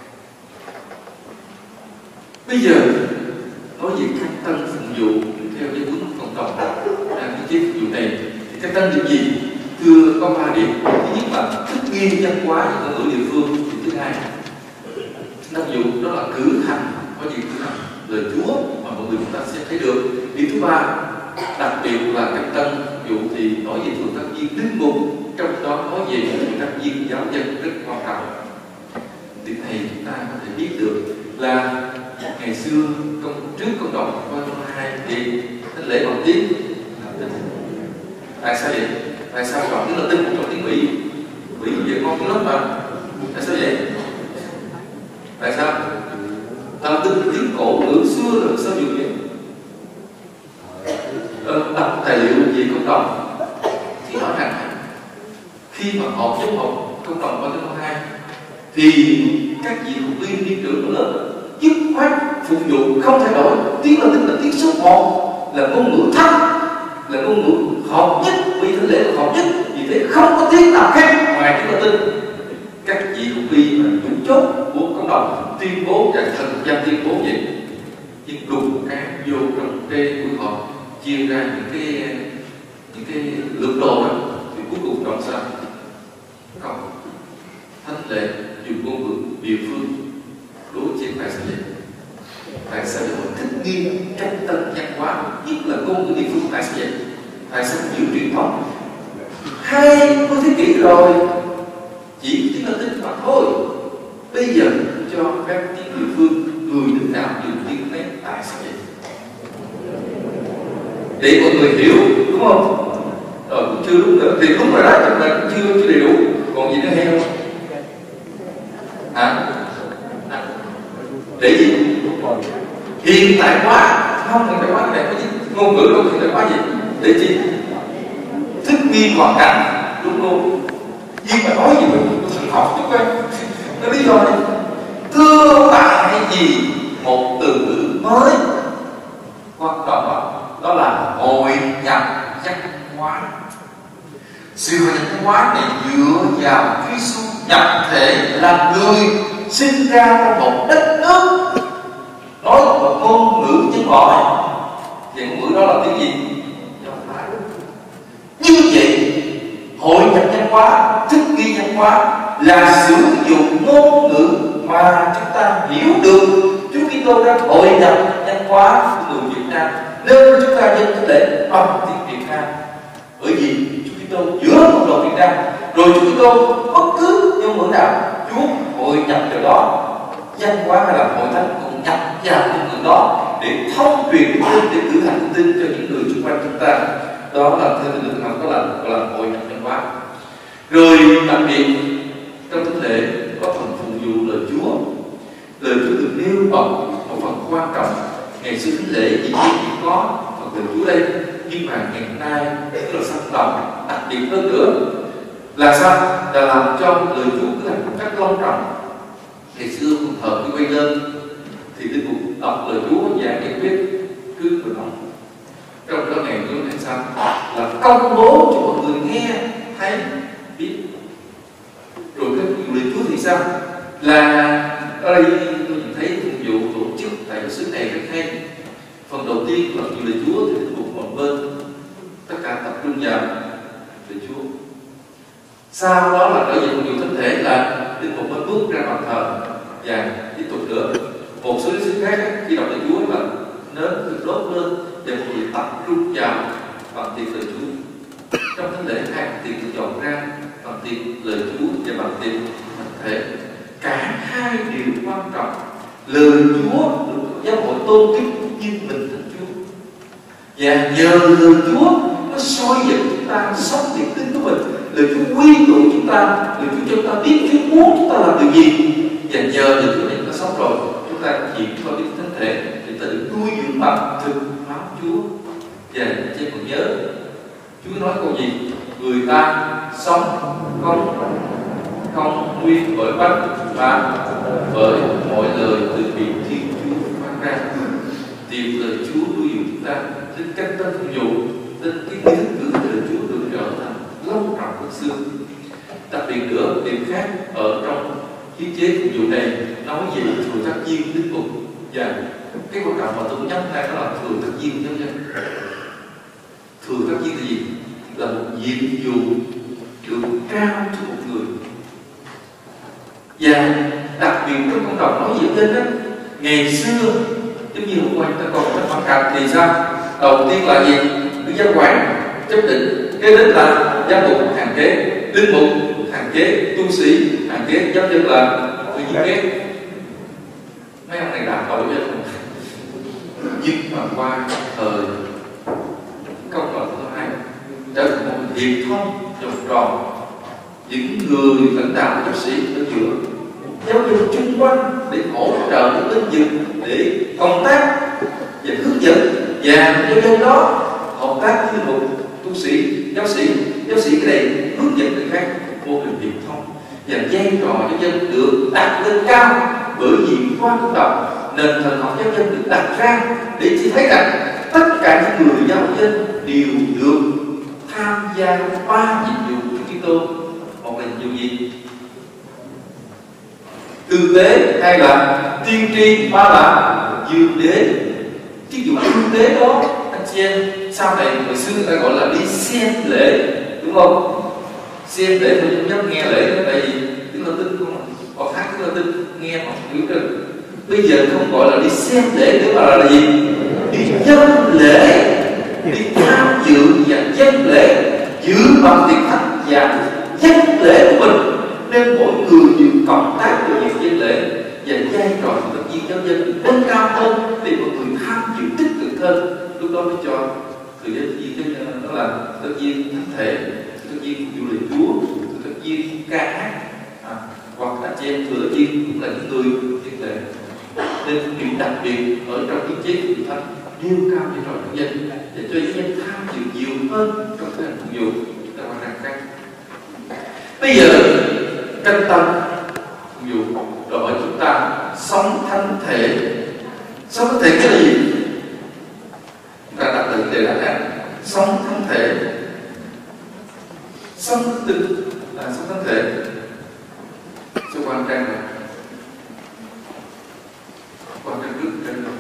Bây giờ nói về cách tân phụng vụ theo cái hướng cộng đồng cái chế phụng vụ này thì cách tân là gì? Thưa có 3 điểm. Thứ nhất là thích nghi văn hóa và ngôn ngữ địa phương. Thứ hai, tân phụng vụ đó là cử hành, có gì cử hành lời Chúa mà mọi người chúng ta sẽ thấy được. Điểm thứ ba, đặc biệt là cách tân phụng vụ thì nói về thượng tác viên linh mục, trong đó nói về thượng tác viên giáo dân rất quan trọng. Điều này chúng ta có thể biết được là ngày xưa trước công đồng qua công 2 thì thánh lễ bằng tiếng tại sao vậy? Tại sao chọn tiếng Latin trong tiếng Mỹ? Mỹ về con tiếng lắm mà. Tại sao vậy? Tại sao? Latin tiếng cổ ngữ xưa rồi sao dùng vậy? Đọc tài liệu về công đồng thì nói rằng khi mà họp nhóm họp công đồng qua công 2 thì các vị học viên viên trưởng của lớp dứt khoát phục vụ không thay đổi tiếng Latin là một là ngôn ngữ thấp, là ngôn ngữ hợp nhất, vì thánh lễ là hợp nhất, vì thế không có tiếng nào khác ngoài tiếng Latin. Các vị cũng vì chủ chốt của cộng đồng tuyên bố và thần danh tuyên bố vậy, nhưng đùng một cái vô trong cái buổi họp chia ra những cái lược đồ đó, thì cuối cùng chọn sao? Không, thánh lễ dùng ngôn ngữ địa phương đối với tại sao vậy? Tại sao để họ thích nghi cách tân văn hóa, nhất là ngôn ngữ địa phương? Tại sao vậy? Tại sao giữ truyền thống 20 thế kỷ rồi chỉ tiếng Latin mà thôi, bây giờ cho phép tiếng địa phương, người nước nào dùng tiếng ấy? Tại sao vậy? Để mọi người hiểu, đúng không? Rồi cũng chưa đúng nữa, thì đúng rồi đó, nhưng mà cũng chưa đầy đủ. Còn gì nữa hay không? Để gì? Hiện tại hóa, không hiện tại hóa này có gì? Ngôn ngữ đâu hiện tại hóa gì? Để chi? Thích nghi hoàn cảnh, đúng không? Nhưng mà nói gì mình thử học chút coi. Nó lý do này. Thưa tại gì một từ ngữ mới quan trọng đó là hội nhập văn hóa. Sự hội nhập văn hóa này dựa vào Chúa Giêsu nhập thể là người sinh ra trong một đất nước nói một ngôn ngữ nhân loại, và ngôn ngữ đó là tiếng gì? Như vậy hội nhập văn hóa, thích nghi văn hóa là sử dụng ngôn ngữ mà chúng ta hiểu được Chúa Kitô đã hội nhập văn hóa của người Việt Nam, nên chúng ta dân thánh lễ bằng tiếng Việt Nam. Bởi vì Chúa Kitô giữa cộng đồng Việt Nam, rồi Chúa Kitô bất cứ ngôn ngữ nào Chúa hội nhập vào đó, văn hóa hay là hội thánh cũng nhập vào ngôn ngữ đó để thông truyền tin, để cử hành tin cho những người xung quanh chúng ta. Đó là theo tinh thần học, đó là hội nhập văn hóa. Rồi đặc biệt trong thánh lễ có phần phụng vụ lời Chúa. Lời Chúa được nêu bật một phần quan trọng. Ngày xưa thánh lễ chỉ có phần lời Chúa đây, nhưng mà ngày nay tức là sanh động đặc biệt hơn nữa là sao? Là làm cho lời Chúa cử hành một cách long trọng. Ngày xưa cùng thờ khi quay lên thì linh mục đọc lời Chúa và giải quyết cứ cử động. Trong đó ngày Chúa này sao? Là công bố cho mọi người nghe thấy biết. Rồi cái lời Chúa thì sao? Là ở đây tôi nhìn thấy phục vụ tổ chức tại cái xứ này rất hay. Phần đầu tiên là lời Chúa thì linh mục một bên, tất cả tập trung vào lời Chúa. Sau đó là trở về phục vụ thánh thể là linh mục mới bước ra bàn thờ và tiếp tục nữa. Một số xứ khác khi đọc lời Chúa là nến được đốt lên và mọi người tập trung vào bằng tiền lời Chúa. Trong thánh lễ hai tiền được dọn ra bằng tiền lời Chúa và bằng tiền thánh thể. Cả hai điều quan trọng. Lời Chúa được giáo hội tôn kính như mình Thánh Chúa, và nhờ lời Chúa nó soi dẫn chúng ta sống niềm tin của mình. Lời Chúa quy tụ chúng ta, lời Chúa cho chúng ta biết Chúa muốn chúng ta làm điều gì, và nhờ lời Chúa này chúng ta sống rồi, chúng ta chỉ có biết thánh thể để ta được nuôi dưỡng bằng thực máu Chúa. Và chị còn nhớ Chúa nói câu gì? Người ta sống không nguyên bởi bánh mà bởi mọi lời từ miệng Thiên Chúa phát ra. Tìm lời Chúa nuôi dưỡng chúng ta, đến cách ta phục vụ, đến cái nghi thức cử lời Chúa được trở thành long trọng hơn xưa. Đặc biệt nữa, điểm khác ở trong hiến chế phục vụ này nói về thừa thác duyên linh mục, và cái quan trọng mà tôi nhắc lại đó là thừa thác duyên nhân dân. Thừa thác duyên là gì? Là một nhiệm vụ được trao cho một người. Và đặc biệt trong cộng đồng nói gì trên đó, ngày xưa giống như hôm qua chúng ta còn các văn cạch thì sao? Đầu tiên là gì? Đức giáo quản chấp định, kế đến là giám mục hàng kế, linh mục hàng kế, tu sĩ hàng kế, giáo dân là tự nhiên kế. Mấy ông này đã tội chứ. Nhưng mà qua thời công đoàn thứ hai trở thành một hiệp thông vòng tròn, những người lãnh đạo giáo sĩ ở giữa giáo dục chung quanh để hỗ trợ những linh dược để công tác và hướng dẫn, và nhân dân đó hợp tác với một tu sĩ, giáo sĩ cái này hướng dẫn người khác vô hình hiệp thông, và vai trò giáo dân được đặt lên cao bởi vì qua cộng đồng nền thần học giáo dân được đặt ra để chỉ thấy rằng tất cả những người giáo dân đều được tham gia 3 nhiệm vụ của Kitô. Một là nhiệm vụ gì? Tư tế hay là tiên tri, ba là dương đế. Cái vụ dương đế đó anh chị em sau này hồi xưa người ta gọi là đi xem lễ, đúng không? Xem lễ tôi nhớ nghe lễ đó, tại vì tiếng Latin không, hoặc hát tiếng Latin nghe mà hiểu được. Bây giờ không gọi là đi xem lễ nữa mà là gì? Đi dân lễ, đi tham dự và dân lễ, giữ bằng tiền thánh và dân lễ của mình. Nên mỗi người đều cộng tác với việc dân lễ và vai trò của tất nhiên giáo dân nâng cao hơn để mọi người tham dự tích cực hơn. Lúc đó mới cho người giáo viên đó là tất nhiên thánh thể, tất nhiên vụ lễ Chúa, tất nhiên ca hát, hoặc là chị em thừa viên cũng là những người dân lễ. Nên điều đặc biệt ở trong kiến chế của Thánh nêu cao vai trò của dân để cho dân tham dự nhiều hơn trong cái hành phục vụ chúng ta hoàn thành. Bây giờ căn tâm phục vụ đòi hỏi chúng ta sống thánh thể. Sống thánh thể cái là gì? Chúng ta đặt tự đề là sống thánh thể. Sống tinh là sống thánh thể. Cho quan trang này, quan trang trước trên đó.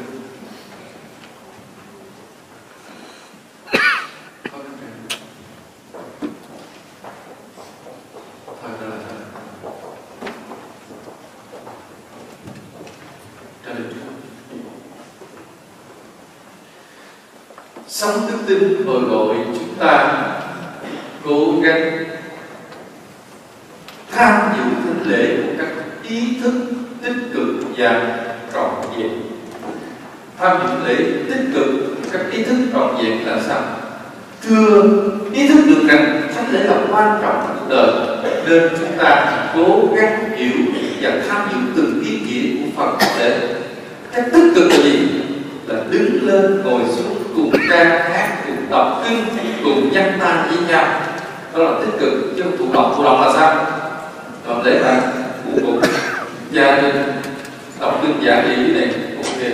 Sống đức tin hồi gọi chúng ta cố gắng tham dự thánh lễ một cách ý thức tích cực và trọn vẹn. Tham dự thánh lễ tích cực một cách ý thức trọn vẹn là sao? Chưa ý thức được rằng thánh lễ là quan trọng trong cuộc đời, nên chúng ta cố gắng hiểu và tham dự từng ý nghĩa của phần thánh lễ. Cách tích cực là gì? Là đứng lên ngồi xuống cùng ca hát, cùng đọc kinh, cùng nhắc ta với nhau. Đó là tích cực, chứ không thụ động. Thụ động là sao? Còn lễ là cùng gia đình đọc kinh giảng gì này, ok.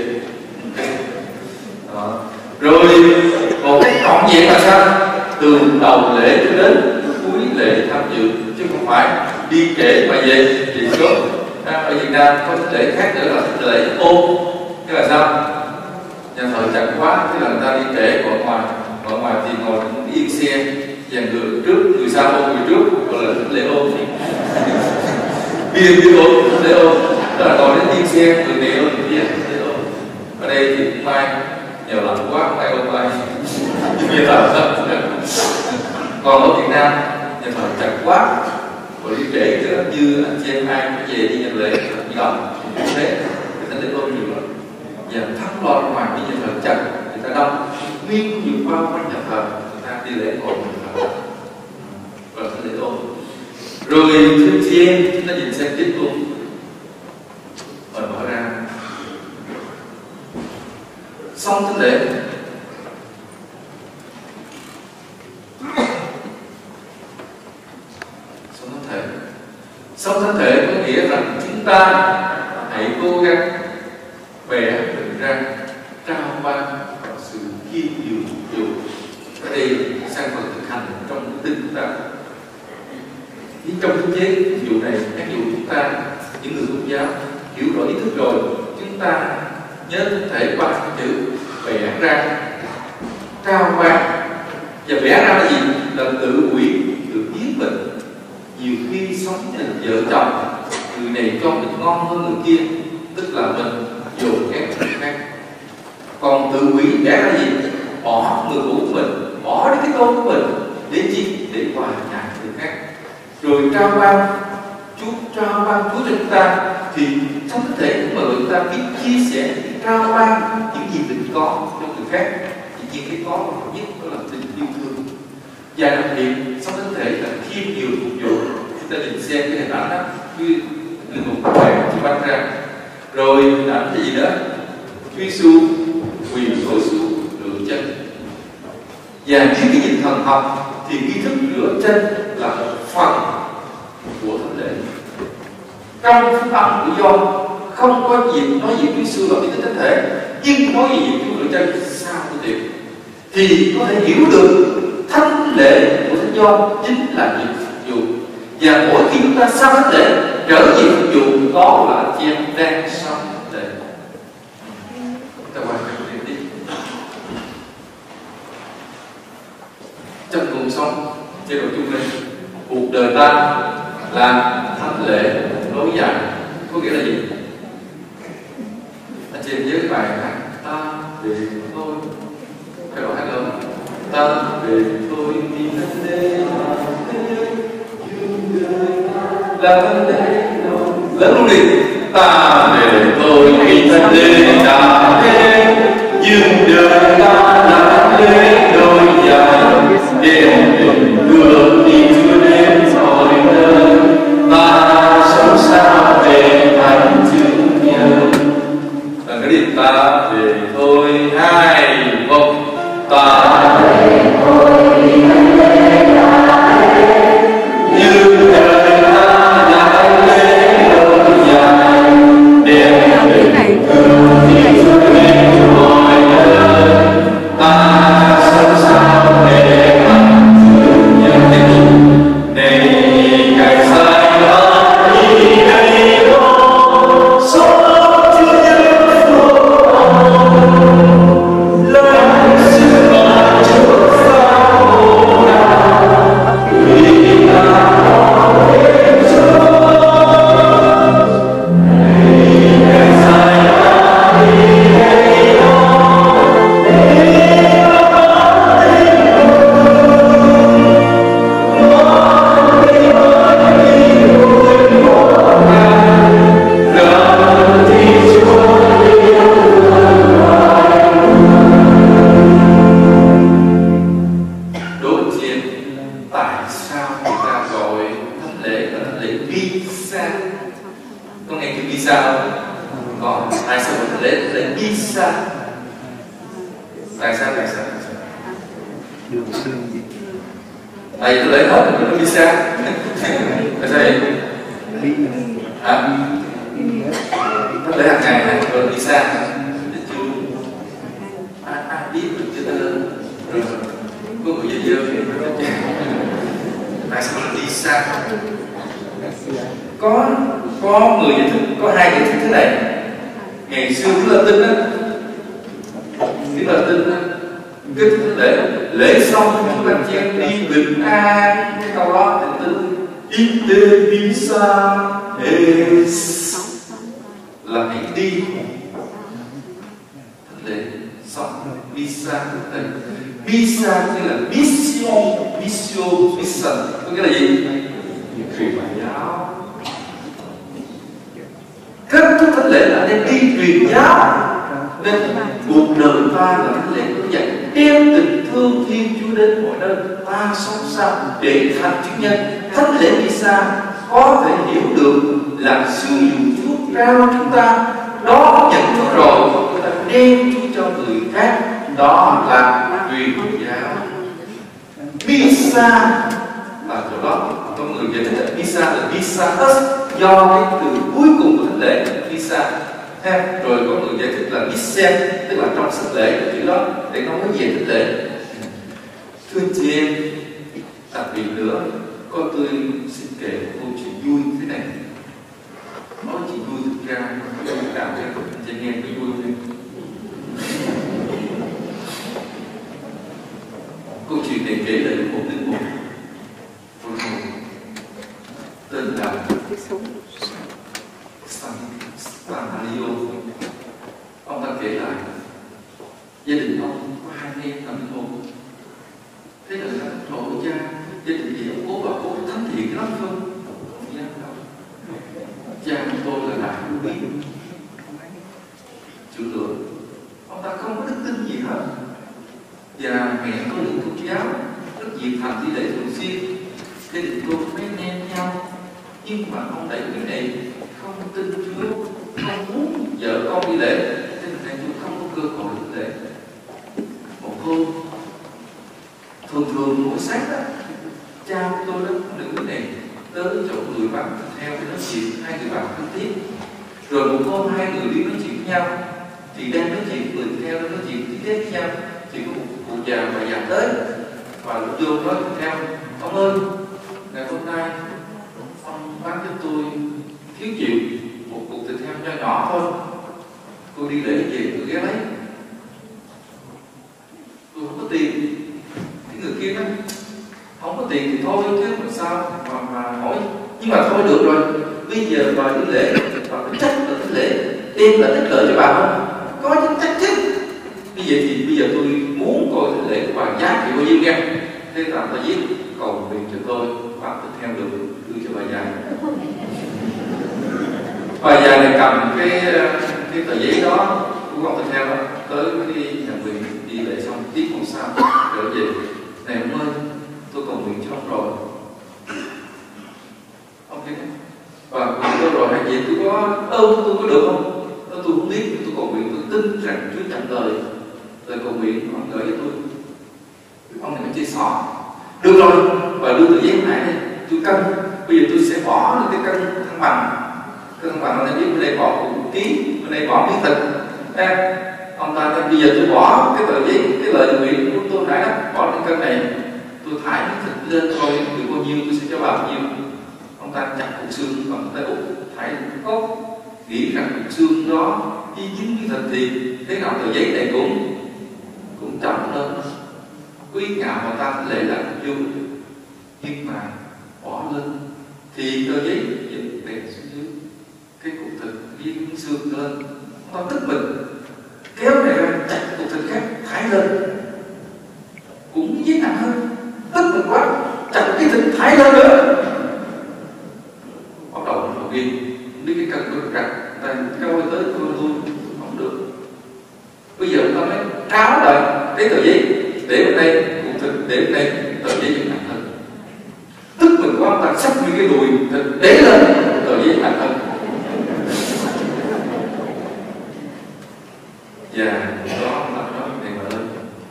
Đó. Rồi một cái trọn vẹn là sao? Từ đầu lễ cho đến cuối lễ tham dự, chứ không phải đi trễ mà về thì sớm. Ở Việt Nam có lễ khác nữa là lễ ôm. Cái là sao? Nhà thờ chặt quá, thế là người ta đi trễ, ở ngoài thì ngồi yên xe, dàn người trước, người sau ôm người trước, gọi là lễ ôm. Bia ôm, lễ ôm, đó là ngồi đến yên xe, người này ôm người kia, lễ ôm. Ở đây thì cũng may, nhờ lạnh quá, không ai ôm ai. Nhà thờ sao? Còn ở Việt Nam, nhà thờ chặt quá, rồi đi trễ như anh chị em ai cũng về đi nhận lễ, đi đồng, thế, người ta lễ ôm nhiều lắm. Và thăm lo ra ngoài đi nhà thờ chặt, người ta đông, nguyên nhiều bao quanh nhà thờ, người ta đi lễ ôm nhà thờ, và lễ ôm. Rồi thưa chị em, chúng ta nhìn xem tiếp luôn. Rồi mở ra, xong thánh lễ. Xong thánh thể. Xong thánh thể có nghĩa rằng chúng ta hãy cố gắng bẻ mình ra, trao ban sự khiêm nhường phục vụ. Ở đây sang phần thực hành trong đức tin chúng ta. Trong kinh chế phục vụ này, các dụ chúng ta, những người công giáo hiểu rõ ý thức rồi, chúng ta nhớ thể ba chữ bẻ ra, trao ban. Và bẻ ra là gì? Là tự hủy, tự giết mình. Nhiều khi sống như vợ chồng, người này cho mình ngon hơn người kia, tức là mình dồn ép người khác. Còn tự hủy bẻ ra gì? Bỏ người cũ của mình, bỏ đi cái tôi của mình để chi? Để hòa nhạc người khác. Rồi trao ban Chúa, trao ban Chúa cho chúng ta, thì trong thực thể cũng mời chúng ta biết chia sẻ, trao ban những gì mình có cho người khác. Thì cái có quan nhất đó là tình yêu thương. Và đặc biệt trong thực thể là khiêm nhường phục vụ. Chúng ta nhìn xem cái hình ảnh đó, như linh mục của bạn chỉ bắt ra. Rồi hình ảnh cái gì đó, Chúa Giêsu quỳ gối xuống rửa chân. Và nếu cái nhìn thần học thì nghi thức rửa chân là một phần của thánh lễ. Trong phúc âm của Gioan không có dịp nói gì Chúa Giêsu là cái thánh thể, nhưng nói gì Chúa rửa chân sao cái điều. thì có thể hiểu được thánh lễ của Thánh Gioan chính là việc phục vụ. Và mỗi khi chúng ta sau thánh lễ trở về phục vụ, đó là anh chị em đang sau thánh lễ. Ta hoàn thành đi. Trong cuộc sống chế độ chung này, cuộc đời ta là thánh lễ nối dài. Có nghĩa là gì? Anh chị em nhớ cái bài hát Ta về thôi, cái đoạn hát không? Ta về thôi đi thánh lễ là thánh lễ lớn luôn đi. Ta về thôi đi thánh lễ đã đến, nhưng đời ta là lễ đôi dài, đem tình thương đi Chúa đến rồi nơi. Ta sống sao về thành chứng nhân. Cái gì? Ta về thôi hai một. Ta về thôi đi thánh lễ đã đến, nhưng đời ta là lễ đôi dài, đem tình thương đi Chúa đến rồi nơi. Ta sống sao về thành chứng nhân. Này ngày sai ta đi đây đó, sống Chúa nhân lời sự mà Chúa sao hồn nào, vì ta có đến Chúa. Này ngày sai ta đi đây đó, để ta tin tại sao người ta gọi thánh lễ là thánh lễ Misa? Có nghe chữ Misa không? Có. Tại sao gọi thánh lễ Misa? Tại sao? Đường gì? Tại vì tôi lấy hết rồi nó Misa. Tại sao vậy? Thánh lễ hàng ngày này gọi là Misa. Ai biết được chưa ta lên? Rồi có người dễ dơ thì tại sao là đi xa? Có người giải thích, có hai giải thích thế này. Ngày xưa tiếng Latin á, cái lễ xong chúng ta chen đi bình an, cái câu đó thì tin ite misa es là hãy đi. Lễ xong misa Misa nghĩa là mission, có nghĩa là gì? Truyền giáo. Kết thúc thánh lễ là đem đi truyền giáo. Nên cuộc đời ta là thánh lễ cũng vậy, đem tình thương Thiên Chúa đến mọi nơi. Ta sống sao để thành chứng nhân. Thánh lễ Misa có thể hiểu được là sử dụng Chúa trao chúng ta, đó nhận Chúa rồi, chúng ta đem Chúa cho người khác, đó là truyền giáo. Misa là chỗ đó. Có người giải thích là Misa là Misatus, do cái từ cuối cùng của thánh lễ Misa. Rồi có người giải thích là Missem, tức là trong sách lễ cái chữ đó để nói về thánh lễ. Thưa chị em, đặc biệt nữa, con tôi xin kể một câu chuyện vui thế này. Nói chuyện vui thực ra tôi cảm thấy anh chị nghe cái vui thôi. Câu chuyện này kể lại một linh mục tên là Stanlio. Ông ta kể lại gia đình ông có hai anh em làm linh mục. Thế là trời ơi cha, gia đình gì ông cố bà cố thánh thiện lắm không? Cha của tôi là đại quý chữ lượng. Ông ta không có đức tin gì hết. Và mẹ có lượng tôn giáo, rất nhiệt thành đi lễ thường xuyên. Gia đình tôi mấy anh em nhau. Nhưng mà ông đại quý này không tin Chúa, không muốn vợ con đi lễ, cho nên tôi không có cơ hội đi lễ. Một hôm thường mỗi sáng đó, cha của tôi đó nữ này tới chỗ người bạn theo cái nói chuyện, hai người bạn thân thiết. Rồi một hôm hai người đi nói chuyện với nhau, thì đang nói chuyện người theo nói chuyện tiếp với nhau, thì có một cụ già bà già tới và lúc vô nói theo ông ơi, ngày hôm nay ông bán cho tôi thiếu chịu một cục thịt heo nho nhỏ thôi, tôi đi lễ về tôi ghé lấy, tôi không có tiền. Cái người kia nói không có tiền thì thôi chứ mà sao mà hỏi, nhưng mà thôi được rồi, bây giờ bà đi lễ bà có chắc là cái lễ đem lại ích lợi cho bà không? Có chứ, chắc chứ. Như vậy thì bây giờ tôi muốn coi cái lễ của bà giá trị bao nhiêu nghe. Thế là ta viết cầu nguyện cho tôi bán thịt heo được đưa cho bà già. Bà già này cầm cái tờ giấy đó của con thịt heo đó tới cái nhà nguyện đi lễ xong tiếp hôm sau trở về, này ông ơi, tôi cầu nguyện cho ông rồi. Ông thấy và tôi rồi hay gì tôi có tôi có được không? Tôi không biết, nhưng tôi cầu nguyện, tôi tin rằng Chúa nhận lời cầu nguyện ông gửi cho tôi. Ông này mới chia sẻ được rồi, và đưa tờ giấy này tôi cân, bây giờ tôi sẽ bỏ cái cân thăng bằng. Cân thăng bằng là biết bên đây bỏ củ ký, bên đây bỏ miếng thịt. Ông ta nói bây giờ tôi bỏ cái tờ giấy, cái lời nguyện của tôi nãy đó, bỏ lên cân này, tôi thải miếng thịt lên thôi, được bao nhiêu tôi sẽ cho bà bao nhiêu. Ông ta chặt cục xương bằng tay út, thải cốt, nghĩ rằng cục xương đó khi dính miếng thịt thì thế nào tờ giấy này cũng chậm lên. Quý ngạo mà ta lệ là vô, nhưng mà bỏ lên thì tờ giấy đè xuống dưới, cái cục thịt với miếng xương lên, ta tức mình kéo này ra chặt cục thịt khác thải lên, cũng dễ nặng hơn, tức mình quá, chặt cái thịt thải lên nữa. Bắt đầu nó ghi biết cái cân của rạch ta câu tới tôi không được. Bây giờ ta mới tráo lại cái tờ giấy để bên đây cục thịt, để bên đây tờ giấy vẫn nặng hơn, tức mình quá, ta sắp như cái đùi thịt để lên tờ giấy nặng hơn. Và đó là đó này mà lên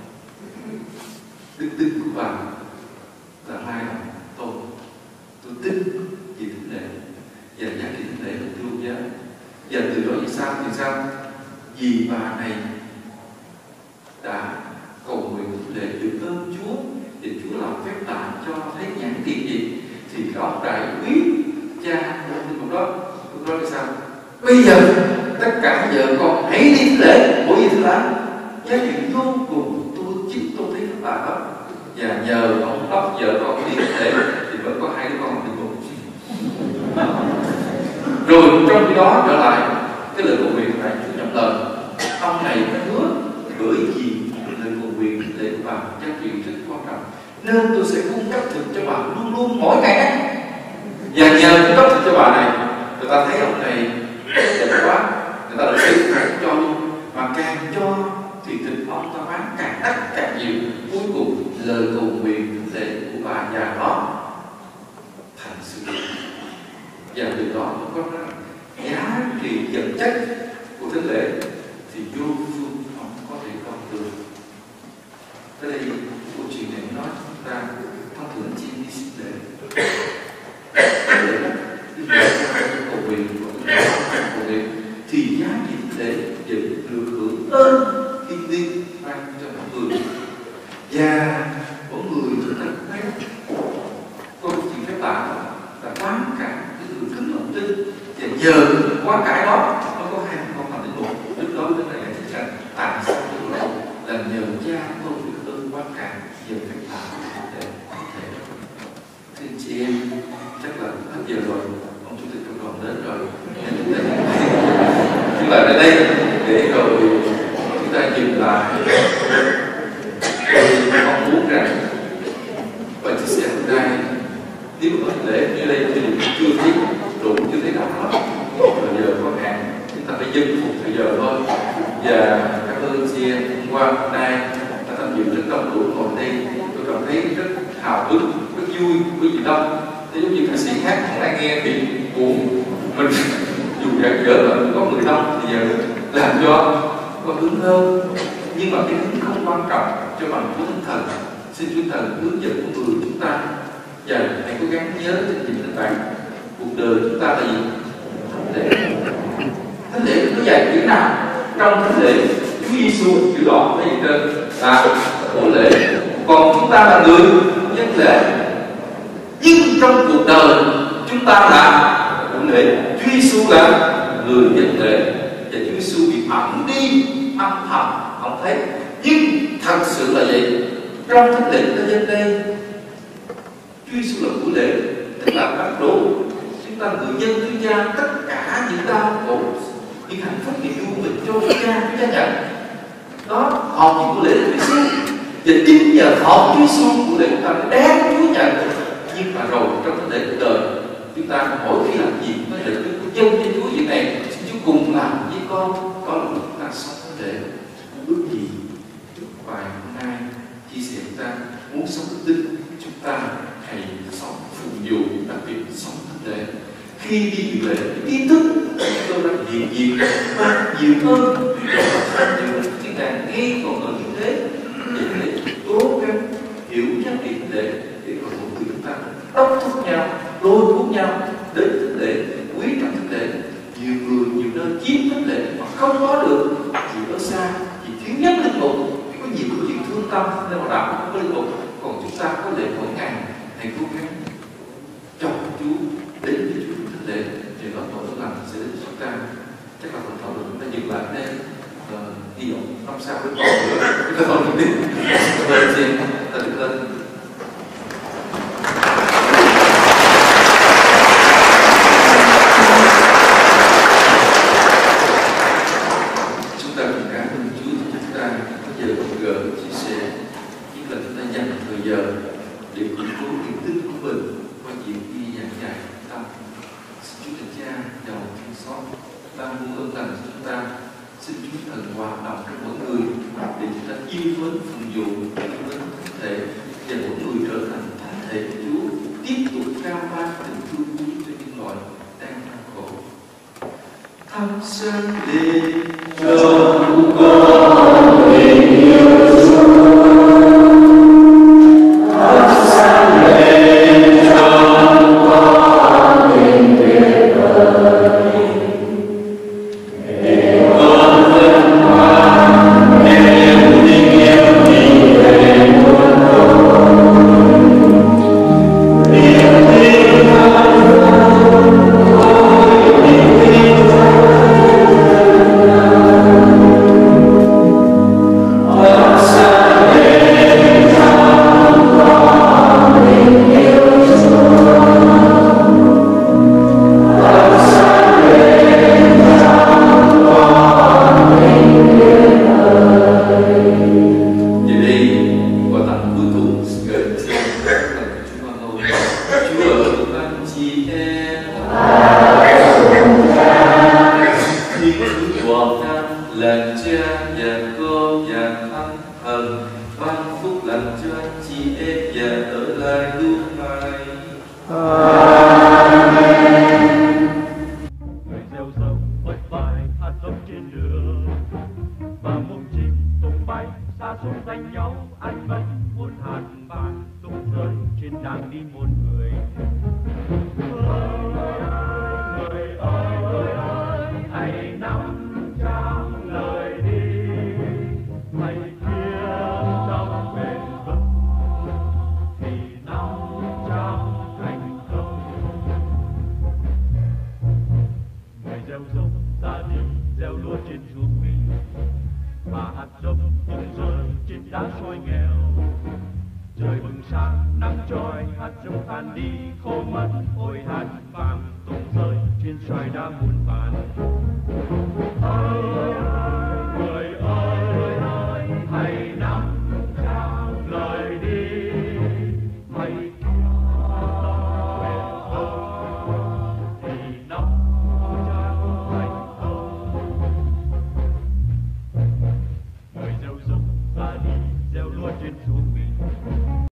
đức tin của bà là hai là tôi tin về thánh lễ và giá trị thánh lễ là tôi luôn giá. Và từ đó vì sao vì bà này đã cầu nguyện thánh lễ được ơn Chúa thì Chúa làm phép lạ cho thấy nhãn tiền gì thì cái ông đại quý cha lúc đó là sao? Bây giờ tất cả vợ con hãy đi thánh lễ, mỗi gì thánh lễ giá trị vô cùng, tôi chính tôi thấy phép lạ đó. Và nhờ ông bắt vợ con đi thánh lễ thì vẫn có hai đứa con đi cùng. Rồi trong khi đó trở lại cái lời cầu nguyện này Chúa nhận lời, ông này hứa bởi vì lời cầu nguyện lễ của bà giá trị rất quan trọng nên tôi sẽ cung cấp thịt cho bà luôn luôn mỗi ngày. Và nhờ cung cấp thịt cho bà này, người ta thấy ông này đẹp quá, người ta được xây cho luôn, mà càng cho thì thịt ông ta bán càng đắt càng nhiều. Cuối cùng lời cầu nguyện lễ của bà già đó thành sự và từ đó nó có giá trị vật chất của thánh lễ thì vô phương không có thể đo được. Tới đây câu chuyện này nói chúng ta thông thường chi đi xin lễ cầu nguyện cầu nguyện thì giá trị thánh lễ vẫn được hưởng ơn thiên liêng ban cho mọi người. Và mỗi người chúng ta thấy câu chuyện phép lạ là quán cải cái người kính lòng tin, và nhờ quán cải đó nó có hai con thành đến một. Lúc đó chúng ta giải thích rằng tại sao tôi nói là nhờ cha tôi được ơn quán cải nhờ phép lạ để có thể. Thưa chị em, chắc là hết giờ rồi, ông chủ tịch cộng đoàn đến rồi, chúng ta đến đây để rồi chúng ta dừng lại. Tôi mong muốn rằng và chia sẻ hôm nay nếu mà có lễ như đây thì chưa thấy đủ, chưa thấy nào hết, rồi giờ có hạn chúng ta phải dân phục thời giờ thôi. Và cảm ơn chị em hôm qua hôm nay đã tham dự rất đông đủ ngồi đây, tôi cảm thấy rất hào hứng, rất vui với gì đâu. Thế giống như ca sĩ hát hôm nay nghe thì buồn, mình dù giỡn là có người đông thì giờ làm cho có hứng hơn, nhưng mà cái hứng không quan trọng cho bằng Chúa Thánh Thần. Xin Chúa Thần hướng dẫn của người chúng ta và hãy cố gắng nhớ trên những các bạn cuộc đời chúng ta là gì? Thánh lễ. Thánh lễ nó dạy chữ nào? Trong thánh lễ Chúa Giêsu chữ đỏ cái gì trên là của lễ, còn chúng ta là người dân lễ. Nhưng trong cuộc đời chúng ta là của lễ. Chúa Giêsu là người dân lễ, và Chúa Giêsu bị ẩn đi âm thầm không thấy, nhưng thật sự là vậy. Trong thánh lễ chúng ta dân đây, Chúa Giêsu là của lễ, tức là bắt đủ chúng ta người dân Chúa Cha, tất cả những đau khổ, những hạnh phúc, niềm vui mình cho Chúa Cha nhận. Đó, họp những của lễ Chúa Giêsu, và chính nhờ họp Chúa Giêsu của lễ chúng ta mới đáng Chúa nhận. Nhưng mà rồi trong thánh lễ cuộc đời, chúng ta mỗi khi làm gì với lễ Chúa dân cho Chúa việc này, xin Chúa cùng làm với con là chúng ta sống thánh lễ. Ước gì chúc bài hôm nay chia sẻ chúng ta muốn sống đức tin, chúng ta hãy sống phụng vụ, đặc biệt sống thánh lễ. Khi đi dự lễ, ý thức tôi đã hiện diện và nhiều hơn tham dự thiên đàng nghe còn ở như thế, để cố gắng hiểu giá trị thánh lễ, để còn một người chúng ta đốc thúc nhau, lôi cuốn nhau đến thánh lễ, quý trọng thánh lễ. Nhiều người nhiều nơi chiếm thánh lễ mà không có được vì ở xa, vì thiếu nhất linh mục, có nhiều câu chuyện thương tâm nên họ đạo không có linh mục. Còn chúng ta có lễ mỗi ngày, hãy cố gắng cho Chúa đến với Chúa thánh lễ, để đó tội lỗi lành sẽ đến với chúng ta. Chắc là phần thảo luận chúng ta dừng lại đây, hy vọng năm sau với còn nữa chúng ta còn tiếp. Cảm ơn chị, ta được lên. Gieo lúa trên ruộng mình